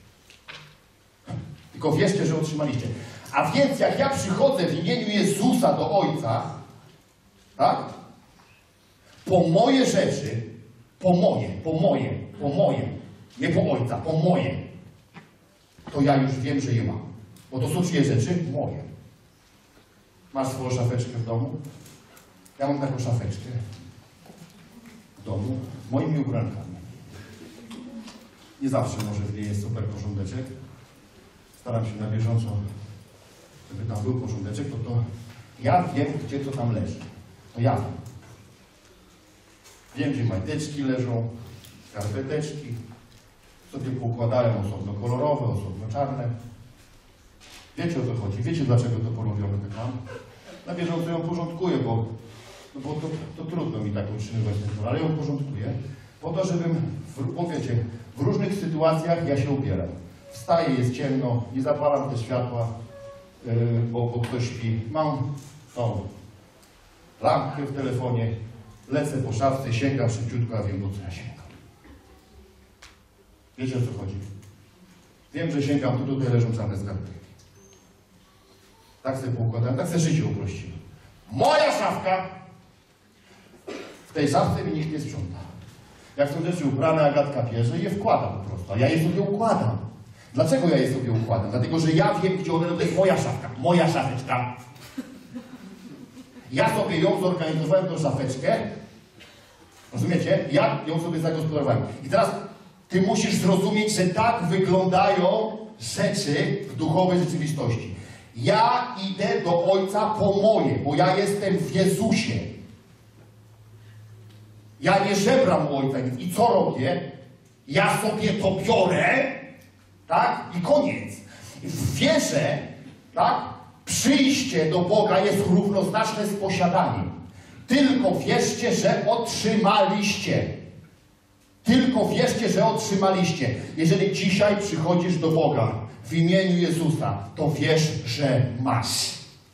Tylko wierzcie, że otrzymaliście. A więc jak ja przychodzę w imieniu Jezusa do Ojca, tak? Po moje rzeczy, po moje, po moje, po moje, nie po Ojca, po moje, to ja już wiem, że je mam. Bo to są czyje rzeczy? Moje. Masz swoją szafeczkę w domu? Ja mam taką szafeczkę w domu z moimi ubrankami. Nie zawsze może w niej jest super porządeczek. Staram się na bieżąco, żeby tam był porządeczek, to, to ja wiem, gdzie to tam leży. To ja wiem. Wiem, gdzie majteczki leżą, skarpeteczki. Sobie poukładałem osobno kolorowe, osobno czarne. Wiecie, o co chodzi. Wiecie, dlaczego to porobione tak mam. Na bieżąco ją porządkuję, bo, no bo to, to trudno mi tak utrzymywać ten kolor, ale ją porządkuję po to, żebym, w, bo wiecie, w różnych sytuacjach ja się ubieram. Wstaję, jest ciemno, nie zapalam te światła, yy, bo, bo ktoś śpi. Mam tą lampkę w telefonie, lecę po szafce, sięgam szybciutko, a wiem, po co ja sięgam. Wiecie, o co chodzi? Wiem, że sięgam, tu tutaj leżą czarne skarpetki. Tak sobie poukładałem, tak sobie życie uprościłem. Moja szafka! W tej szafce mi nikt nie sprząta. Jak są rzeczy ubrane, Agatka bierze i je wkłada po prostu. A ja je sobie układam. Dlaczego ja je sobie układam? Dlatego, że ja wiem, gdzie one, to jest moja szafka. Moja szafeczka. Ja sobie ją zorganizowałem, tą szafeczkę. Rozumiecie? Ja ją sobie zagospodarowałem. I teraz ty musisz zrozumieć, że tak wyglądają rzeczy w duchowej rzeczywistości. Ja idę do Ojca po moje, bo ja jestem w Jezusie. Ja nie żebram u Ojca nic. I co robię? Ja sobie to biorę, tak? I koniec. W wierze, tak? Przyjście do Boga jest równoznaczne z posiadaniem. Tylko wierzcie, że otrzymaliście. Tylko wierzcie, że otrzymaliście. Jeżeli dzisiaj przychodzisz do Boga w imieniu Jezusa, to wiesz, że masz.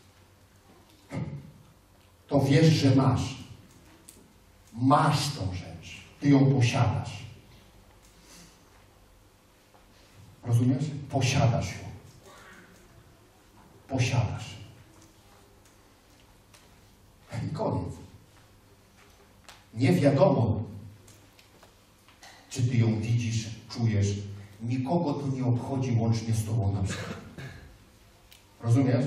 To wiesz, że masz. Masz tą rzecz. Ty ją posiadasz. Rozumiesz? Posiadasz ją. Posiadasz. I koniec. Nie wiadomo, czy ty ją widzisz, czujesz. Nikogo to nie obchodzi łącznie z tobą na przykład. Rozumiesz?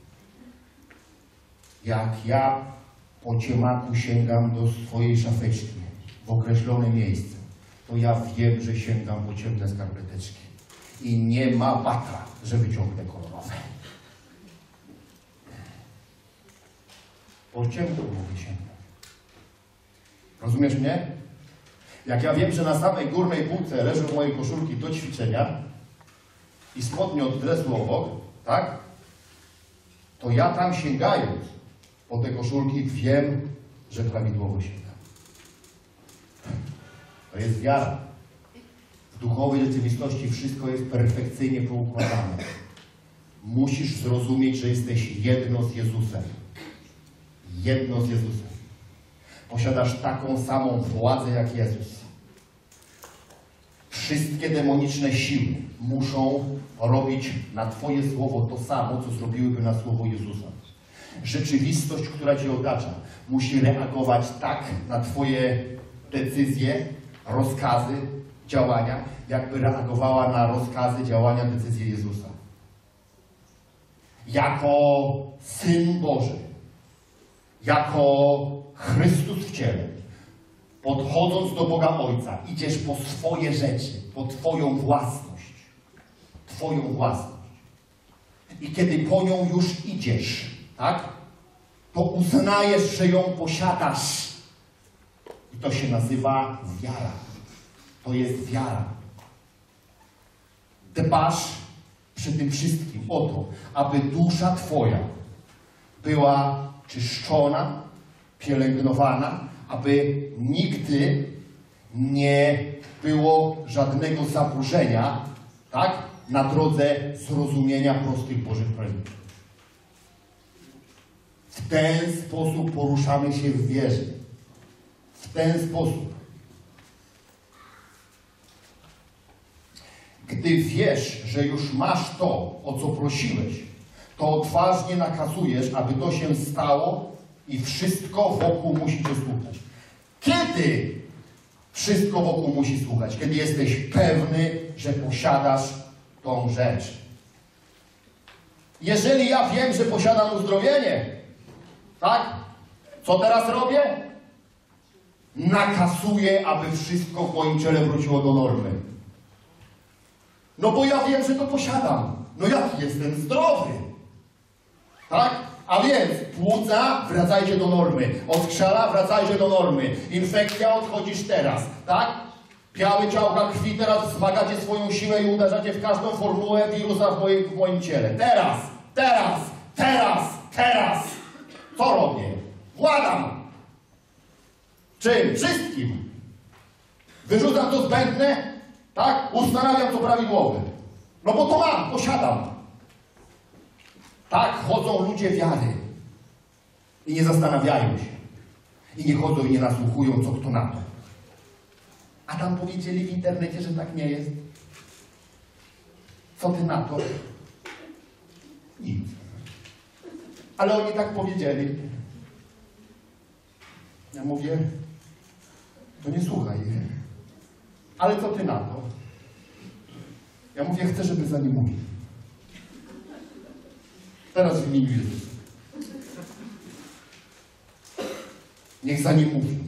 Jak ja po ciemaku sięgam do swojej szafeczki w określone miejsce, to ja wiem, że sięgam po ciemne skarpeteczki. I nie ma bata, że wyciągnę kolorowe. Po ciemku mogę sięgnąć. Rozumiesz mnie? Jak ja wiem, że na samej górnej półce leżą moje koszulki do ćwiczenia i spodnie od dresu obok, tak? To ja tam sięgając po te koszulki wiem, że prawidłowo sięgam. To jest wiara. W duchowej rzeczywistości wszystko jest perfekcyjnie poukładane. Musisz zrozumieć, że jesteś jedno z Jezusem. Jedno z Jezusem. Posiadasz taką samą władzę jak Jezus. Wszystkie demoniczne siły muszą robić na Twoje słowo to samo, co zrobiłyby na słowo Jezusa. Rzeczywistość, która Cię otacza, musi reagować tak na Twoje decyzje, rozkazy, działania, jakby reagowała na rozkazy, działania, decyzje Jezusa. Jako Syn Boży, jako Chrystus w ciele, podchodząc do Boga Ojca, idziesz po swoje rzeczy, po Twoją własność. Twoją własność. I kiedy po nią już idziesz, tak? To uznajesz, że ją posiadasz. I to się nazywa wiara. To jest wiara. Dbasz przy tym wszystkim o to, aby dusza Twoja była czyszczona, pielęgnowana, aby nigdy nie było żadnego zaburzenia, tak? Na drodze zrozumienia prostych Bożych praw. W ten sposób poruszamy się w wierze. W ten sposób. Gdy wiesz, że już masz to, o co prosiłeś, to odważnie nakazujesz, aby to się stało i wszystko wokół musi Cię słuchać. Kiedy wszystko wokół musi słuchać? Kiedy jesteś pewny, że posiadasz tą rzecz. Jeżeli ja wiem, że posiadam uzdrowienie, tak? Co teraz robię? Nakasuję, aby wszystko w moim ciele wróciło do normy. No bo ja wiem, że to posiadam. No jaki jestem zdrowy. Tak? A więc płuca, wracajcie do normy. Oskrzela, wracajcie do normy. Infekcja, odchodzisz teraz. Tak? Białe ciałka krwi, teraz wzmagacie swoją siłę i uderzacie w każdą formułę wirusa w moim, w moim ciele. Teraz, teraz, teraz, teraz. Co robię? Władam. Czym? Wszystkim. Wyrzucam to zbędne, tak? Ustanawiam to prawidłowe. No bo to mam, posiadam. Tak chodzą ludzie wiary. I nie zastanawiają się. I nie chodzą i nie nasłuchują, co kto na to. A tam powiedzieli w internecie, że tak nie jest. Co ty na to? Nic. Ale oni tak powiedzieli. Ja mówię, to nie słuchaj. Ale co ty na to? Ja mówię, chcę, żeby za nim mówił. Teraz w imieniu Jezusa. Niech za nim mówi.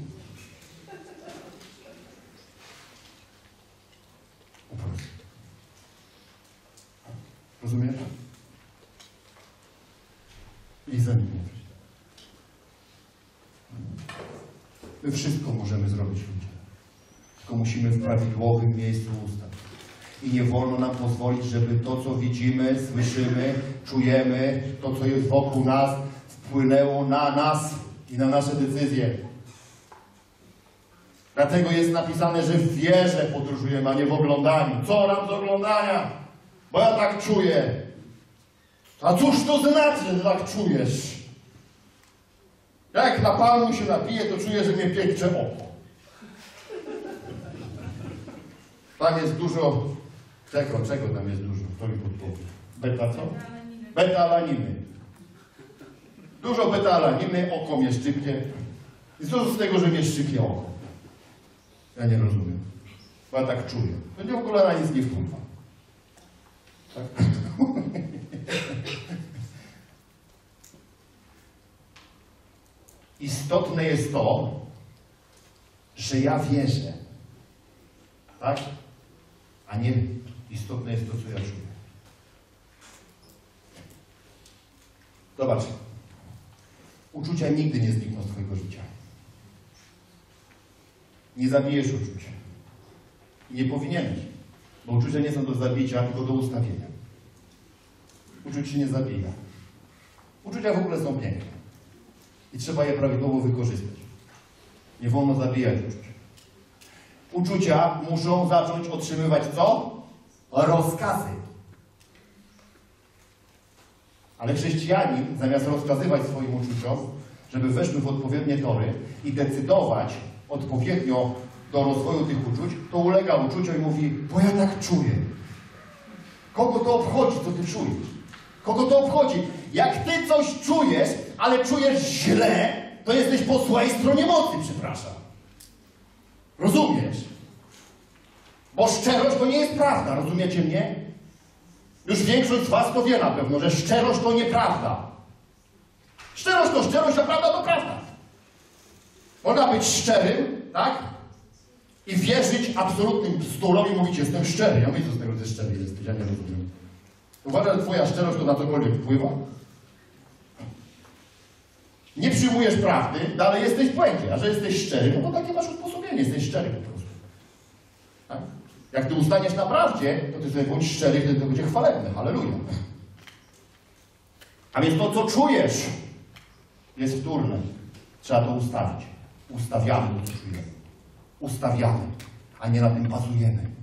Rozumiesz? I za nim mówić. My wszystko możemy zrobić ludzie. Tylko musimy w prawidłowym miejscu ustać. I nie wolno nam pozwolić, żeby to, co widzimy, słyszymy, czujemy, to, co jest wokół nas, wpłynęło na nas i na nasze decyzje. Dlatego jest napisane, że w wierze podróżujemy, a nie w oglądaniu. Co nam z oglądania? Bo ja tak czuję. A cóż to znaczy, że tak czujesz? Jak na palmu się napiję, to czuję, że mnie piękcze oko. Tam jest dużo... Czego, czego tam jest dużo? Kto mi podpowie? Beta co? Beta-alaniny. Dużo beta-alaniny, oko mnie szczypnie. I co z tego, że mnie szczypnie oko? Ja nie rozumiem. Bo ja tak czuję. To nie w ogóle na nic nie wpływa. Tak? Istotne jest to, że ja wierzę. Tak? A nie istotne jest to, co ja czuję. Zobacz. Uczucia nigdy nie znikną z twojego życia. Nie zabijesz uczuć. I nie powinieneś. Bo uczucia nie są do zabicia, tylko do ustawienia. Uczuć się nie zabija. Uczucia w ogóle są piękne. I trzeba je prawidłowo wykorzystać. Nie wolno zabijać uczuć. Uczucia muszą zacząć otrzymywać co? Rozkazy. Ale chrześcijanin, zamiast rozkazywać swoim uczuciom, żeby weszły w odpowiednie tory i decydować odpowiednio do rozwoju tych uczuć, to ulega uczuciom i mówi, bo ja tak czuję. Kogo to obchodzi, co ty czujesz? Kogo to obchodzi? Jak ty coś czujesz, ale czujesz źle, to jesteś po złej stronie mocy, przepraszam. Rozumiesz? Bo szczerość to nie jest prawda, rozumiecie mnie? Już większość z was to wie na pewno, że szczerość to nieprawda. Szczerość to szczerość, a prawda to prawda. Można być szczerym, tak? I wierzyć absolutnym bzdurom i mówić, jestem szczery. Ja mówię, co z tego, że szczery jesteś, ja nie rozumiem. Uważasz, że twoja szczerość to na cokolwiek wpływa? Nie przyjmujesz prawdy, dalej jesteś w błędzie. A że jesteś szczery, no to takie masz usposobienie, jesteś szczery po prostu. Tak? Jak ty ustaniesz na prawdzie, to ty sobie bądź szczery i wtedy to będzie chwalebne. Halleluja. A więc to, co czujesz, jest wtórne. Trzeba to ustawić. Ustawiamy to, co czujemy. Ustawiamy, a nie na tym bazujemy.